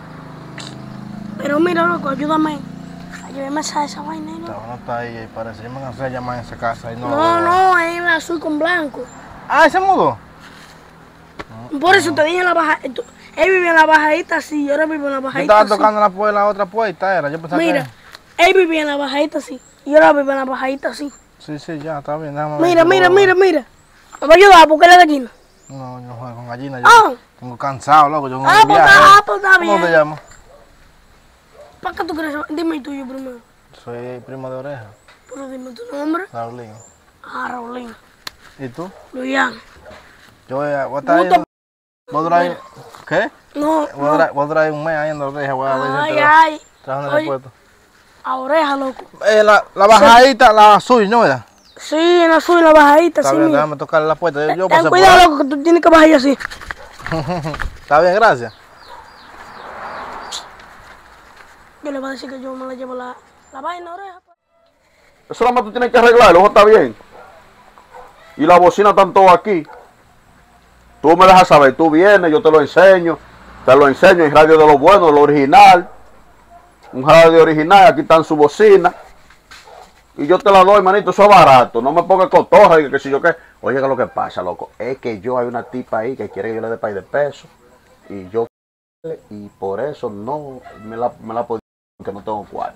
Pero mira, loco, ayúdame. Ayúdame a esa vaina ahí, loco. No está ahí, parece. Yo me cansé de llamar en esa casa y no. No, es azul con blanco. Ah, ¿ese mudó? Por eso te dije la bajadita. Él vivía en la bajadita, sí, yo ahora vivo en la Yo bajadita. estaba sí. tocando la otra puerta, era. Yo pensaba Mira, que. él vivía en la bajadita, sí. Y yo ahora vivo en la bajadita, sí. Sí, ya, está bien. Déjame ver Mira, si mira, puedo- mira, mira. Me va a ayudar porque él es de gallina. No, yo no juego con gallina. Yo Ah. tengo cansado, loco. Yo no Pues está ¿Cómo bien. te llamas? ¿Para qué tú quieres saber? Dime el tuyo primero. Soy primo de Oreja, Pero dime tu nombre. Raulín. Ah, Raulín. ¿Y tú? Luian. Yo voy a estar ahí. Voy a durar ahí. ¿Qué? No, Voy a durar ahí un mes ahí en Oreja. Voy a ver si te ay. trabajo en el Oye. puerto. A oreja, loco. La bajadita, la azul, ¿no era? Sí, en azul, en la bajadita, Está sí, bien, mira. déjame tocar la puerta. Yo Ten pasé por cuidado, ahí. loco, que tú tienes que bajar ahí así. Está bien, gracias. Yo le voy a decir que yo me la llevo la vaina, oreja. Eso nada más tú tienes que arreglarlo, eso está bien. Y la bocina están todos aquí. Tú me dejas saber, tú vienes, yo te lo enseño. Te lo enseño en radio de lo bueno, lo original. Un radio original, aquí están su bocina. Y yo te la doy, manito, eso es barato. No me pongas cotorra, que si yo qué. Oye, que lo que pasa, loco, es que yo hay una tipa ahí que quiere que yo le dé par de pesos. Y yo, y por eso no me la puedo, que no tengo cuarto.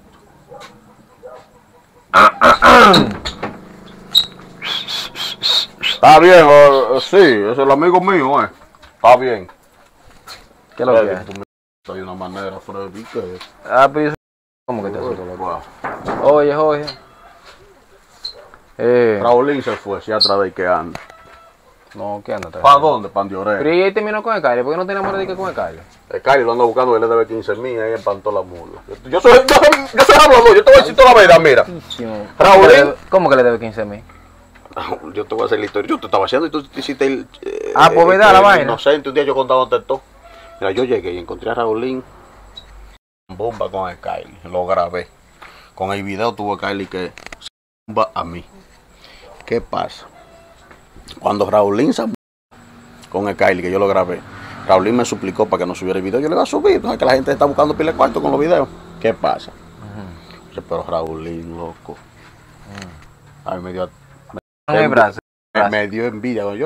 Está bien, sí, es el amigo mío, Está bien. ¿Qué es lo que es? Hay una manera, Freddy, que... Ah, pero yo ¿cómo que te asusto, loco? Oye, Jorge. Raulín se fue, si atrás de que anda. No, ¿qué anda? ¿Para dónde? Pan de Oreo. Pero y ahí terminó con el Kylie. ¿Por qué no tenemos que con el Kylie? El Cali lo anda buscando, él le debe 15,000, ahí espantó la mula. Yo soy hablador, yo te voy a decir toda la verdad, mira. Raúl, ¿Cómo que le debe 15,000? yo te voy a hacer la historia. Yo te estaba haciendo y tú te hiciste el. Pues verdad, la vaina. Inocente, un día yo contándote todo. Mira, yo llegué y encontré a Raulín. Bomba con el Kylie, lo grabé. Con el video tuvo Kylie que se bomba a mí. ¿Qué pasa? Cuando Raulín se con el Kylie, que yo lo grabé, Raulín me suplicó para que no subiera el video. Yo le iba a subir, ¿no? Que la gente está buscando pile cuarto con los videos. ¿Qué pasa? Pero Raulín, loco. A mí me dio. Me dio envidia. Yo,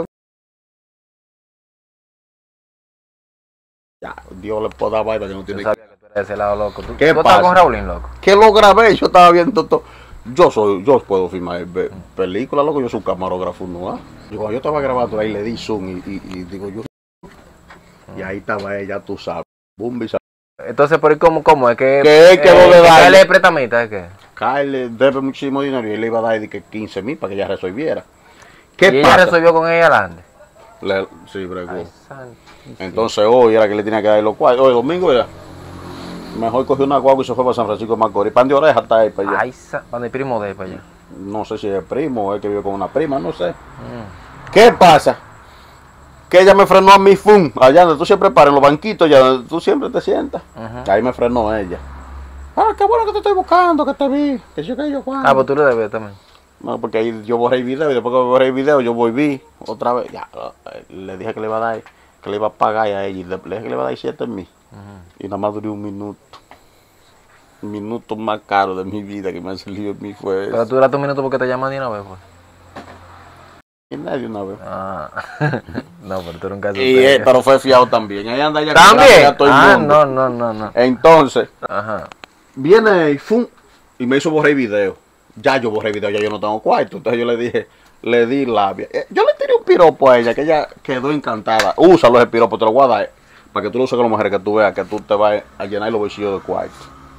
ya, Dios le puede dar vaina que no tiene. Yo sabía que tú eres de ese lado, loco. ¿Tú ¿Qué estás con Raulín, loco? Que lo grabé, yo estaba viendo todo. Yo puedo filmar películas, loco. Yo soy un camarógrafo, ¿no? Cuando yo estaba grabando ahí le di zoom y digo yo. Y ahí estaba ella, tú sabes. Boom, y Entonces, ¿por ahí cómo? ¿Es que no le da? Kyle es prestamista? ¿Es qué? Kyle le debe muchísimo dinero y él le iba a dar 15,000 para que ella resolviera. ¿Qué pasa? Ella resolvió con ella adelante. Sí, bregó. Entonces hoy era que le tenía que dar los cuartos. Hoy domingo era. Mejor cogió una guagua y se fue para San Francisco de Macorís. Pan de Oreja está ahí para allá. Ay, para el primo de él para allá. No sé si es primo o es que vive con una prima, no sé. ¿Qué pasa? Que ella me frenó a mi fun, allá donde tú siempre paras, en los banquitos, allá donde tú siempre te sientas. Ahí me frenó ella. Qué bueno que te estoy buscando, que te vi. Que yo cuando. Pues tú le debes también. No, porque ahí yo borré el video y después que borré el video yo volví otra vez. Ya, le dije que le iba a dar, que le iba a pagar a ella y le dije que le iba a dar 7,000. Y nada más duré un minuto. El minuto más caro de mi vida que me ha salido en mí fue eso. Pero tú duraste un minuto porque te llaman de una vez, pues. Y nadie una vez. No, pero tú eres un caso pero fue fiado también. Ahí anda ya ¿también? Todo el mundo. No. Entonces, viene y fum, y me hizo borrar el video. Ya yo borré el video, ya yo no tengo cuarto. Entonces yo le dije, le di labia. Yo le tiré un piropo a ella, que ella quedó encantada. Úsalo ese piropo, te lo voy a dar, para que tú lo uses con las mujeres, que tú veas que tú te vas a llenar los bolsillos de cuarto.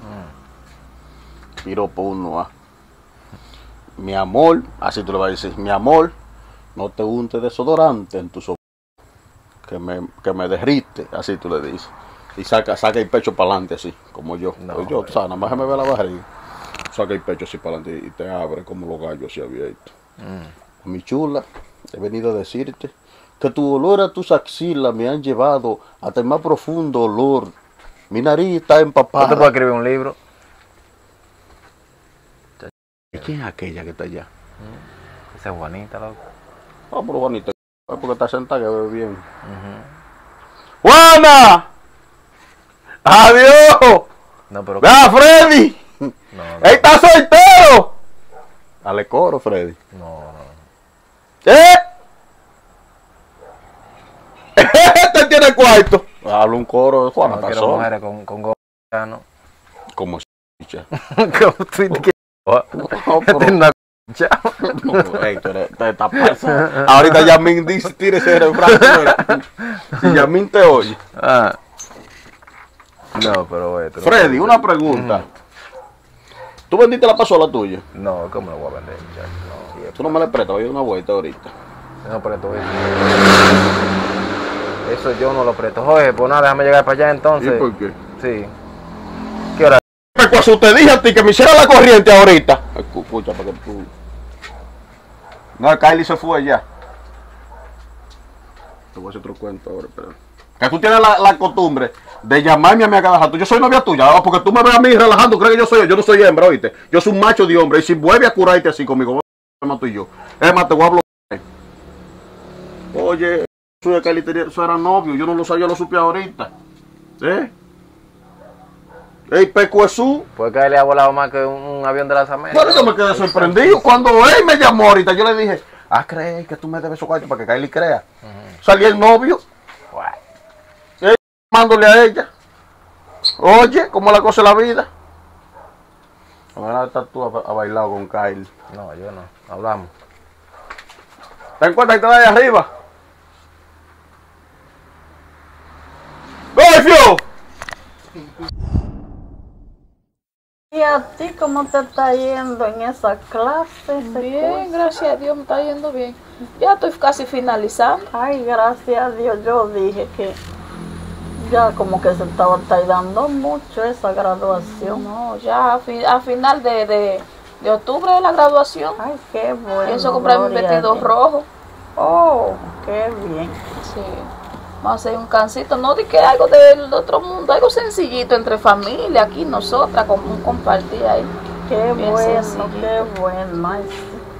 Piropo uno, Mi amor, así tú le vas a decir, mi amor, no te untes desodorante en tu sofá, que me derrite, así tú le dices. Y saca el pecho para adelante así, como yo. Yo, o sea, nada más me ve la barriga. Saca el pecho así para adelante y te abre como los gallos así abiertos. Mi chula, he venido a decirte que tu olor a tus axilas me han llevado hasta el más profundo olor. Mi nariz está empapada. ¿No te puedo escribir un libro? ¿Quién es aquella que está allá? Esa es Juanita, loco. No, pero Juanita, porque está sentada que ve bien. ¡Juana! ¡Adiós! No, pero... ¡Vea, Freddy! ¡Él está soltero! Dale coro, Freddy. No. Este tiene cuarto. Habla un coro de Juana. No quiero mujeres con gobierno. Como chicha. Como tú dices. Te está pasando. Ahorita Yamin dice, tire ese refrán. Si Yamin te oye. No, pero Freddy, una pregunta. ¿Tú vendiste la pasola tuya? No, ¿cómo lo voy a vender, muchacho? No, tú no me la prestas, voy a dar una vuelta ahorita. No presto eso. Eso yo no lo presto. Jorge, pues nada, déjame llegar para allá entonces. ¿Y por qué? Sí. ¿Qué hora? Cuando te dije a ti que me hiciera la corriente ahorita. Escucha, para que tú. No, Kylie se fue ya. Te voy a hacer otro cuento ahora, pero. Que tú tienes la costumbre de llamarme a mí a cada rato. Yo soy novia tuya, porque tú me ves a mí relajando. ¿Crees que yo no soy hembra, oíste? Yo soy un macho de hombre. Y si vuelve a curarte así conmigo, me mato y yo. Es más, te voy a bloquear. Oye, eso de Kylie eso era novio. Yo no lo sabía, lo supe ahorita. El Pecuesú. Pues que él le ha volado más que un avión de las Américas. Bueno, yo me quedé sorprendido. Cuando él me llamó ahorita, yo le dije, crees que tú me debes su cuarto para que Kylie crea. Salí el novio. Mándole a ella. Oye, ¿cómo la cosa es la vida? Ahora estás tú a bailar con Kylie. No, yo no. Hablamos. ¿Te encuentras que te da ahí arriba? ¡Golfio! a ti cómo te está yendo en esa clase? Bien, gracias a Dios, me está yendo bien. Ya estoy casi finalizando. Ay, gracias a Dios, yo dije que ya como que se estaba tardando mucho esa graduación. No, ya a final de octubre es la graduación. Ay, qué bueno. Pienso comprar mi gloria a vestido Dios. rojo. Oh, qué bien. Sí. Vamos a hacer un cancito, no de que algo del otro mundo, algo sencillito entre familia, aquí nosotras, como un compartir ahí. Qué Bien bueno, sencillito. qué bueno. Ay,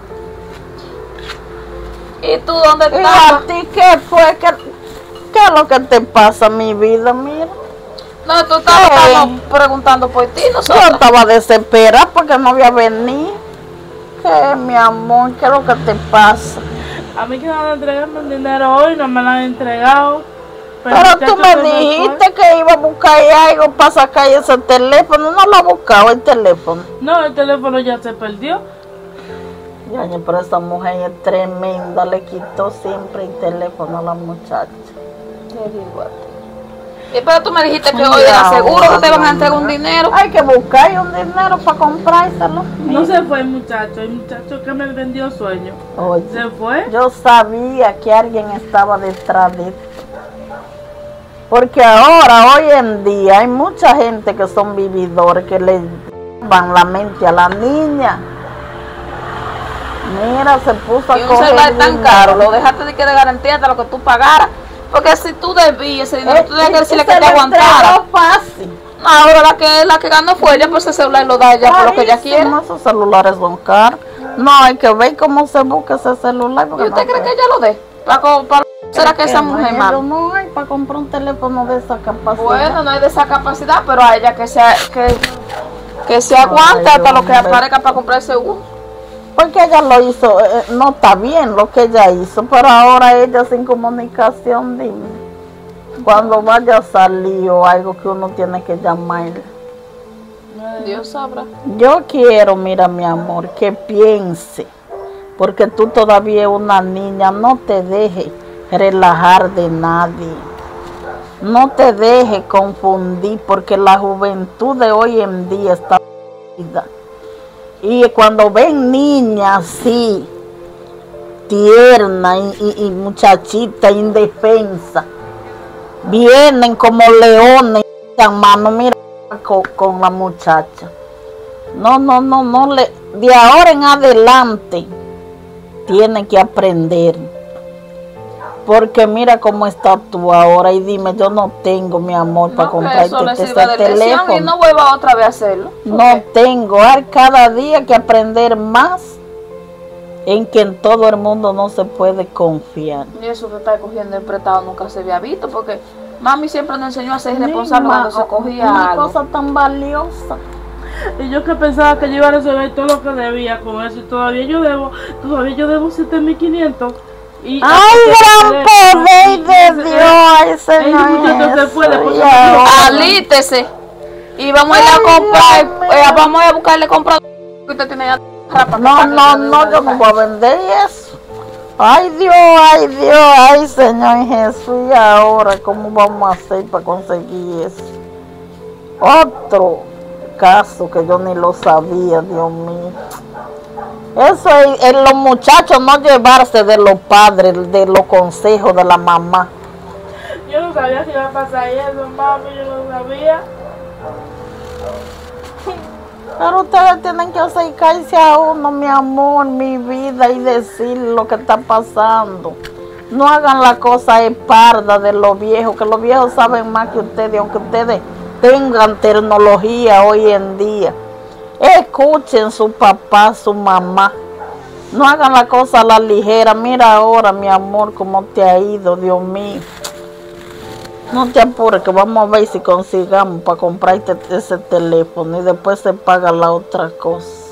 sí. ¿Y tú dónde ¿Y a estabas? ti qué fue? ¿Qué es lo que te pasa, mi vida? Mira. No, tú estabas preguntando por ti, Yo nosotros. estaba desesperada porque no había venido. ¿Qué, mi amor? ¿Qué es lo que te pasa? A mí que van a entregarme el dinero hoy, no me lo han entregado. Pero el tú muchacho me se fue. dijiste que iba a buscar algo para sacar ese teléfono. No lo ha buscado el teléfono. No, el teléfono ya se perdió. Yañe, pero esa mujer es tremenda. Le quitó siempre el teléfono a la muchacha. Te digo a ti. Pero tú me dijiste que hoy era seguro que te van a entregar un dinero. Hay que buscar un dinero para comprárselo. No se fue el muchacho que me vendió sueño. Oye, Se fue. yo sabía que alguien estaba detrás de esto. Porque ahora, hoy en día, hay mucha gente que son vividores que le van la mente a la niña. Mira, se puso a Y un coger celular tan dinero. caro, lo dejaste de que de garantía de lo que tú pagaras. Porque si tú debías ese dinero, tú tenías que decirle que se te lo aguantara. entregó fácil. Ahora la que ganó fue ella, pues ese celular lo da ella por lo que ella quiere. Carísimo, esos celulares son caros. No, hay que ver cómo se busca ese celular. ¿Y porque usted no cree que sé. ella lo dé? ¿Será que esa mujer Pero mala? no hay para comprar un teléfono de esa capacidad. Bueno, no hay de esa capacidad, pero a ella que se aguante hasta lo que Dios mío. aparezca para comprarse uno. Porque ella lo hizo, no está bien lo que ella hizo, pero ahora ella sin comunicación, dime. Cuando vaya a salir o algo que uno tiene que llamarle. Dios sabrá. Yo quiero, mira mi amor, que piense, porque tú todavía eres una niña, no te dejes relajar de nadie. No te dejes confundir, porque la juventud de hoy en día está perdida. Y cuando ven niñas así, tierna y muchachita indefensa, vienen como leones y dan mano, mira con la muchacha. No, de ahora en adelante tienen que aprender. Porque mira cómo estás tú ahora y dime, yo no tengo, mi amor, para comprarte Eso le ese sirva de lección teléfono. y no vuelva otra vez a hacerlo. No tengo, hay cada día que aprender más en que en todo el mundo no se puede confiar. Y eso que está cogiendo el prestado nunca se había visto, porque mami siempre nos enseñó a ser responsable cuando se cogía una algo. cosa tan valiosa. Y yo que pensaba que yo iba a resolver todo lo que debía con eso y todavía yo debo 7.500. Y ¡Ay, gran poder de Dios! ¡Ay, Señor muchacho se fue después Jesús! que me dijo, Alítese. Y vamos a ir a comprar, vamos a buscarle comprar que usted tiene ya. No, yo no voy a vender eso. ¡Ay, Dios, ay, Señor Jesús! ¿Y ahora cómo vamos a hacer para conseguir eso? Otro caso que yo ni lo sabía, Dios mío. Eso es los muchachos no llevarse de los padres, de los consejos de la mamá. yo no sabía que iba a pasar eso, mami, yo no sabía. Pero ustedes tienen que acercarse a uno, mi amor, mi vida, y decir lo que está pasando. No hagan la cosa esparda de los viejos, que los viejos saben más que ustedes, aunque ustedes tengan tecnología hoy en día. Escuchen su papá, su mamá. No hagan la cosa a la ligera. Mira ahora, mi amor, cómo te ha ido, Dios mío. No te apures, que vamos a ver si consigamos para comprarte ese teléfono y después se paga la otra cosa.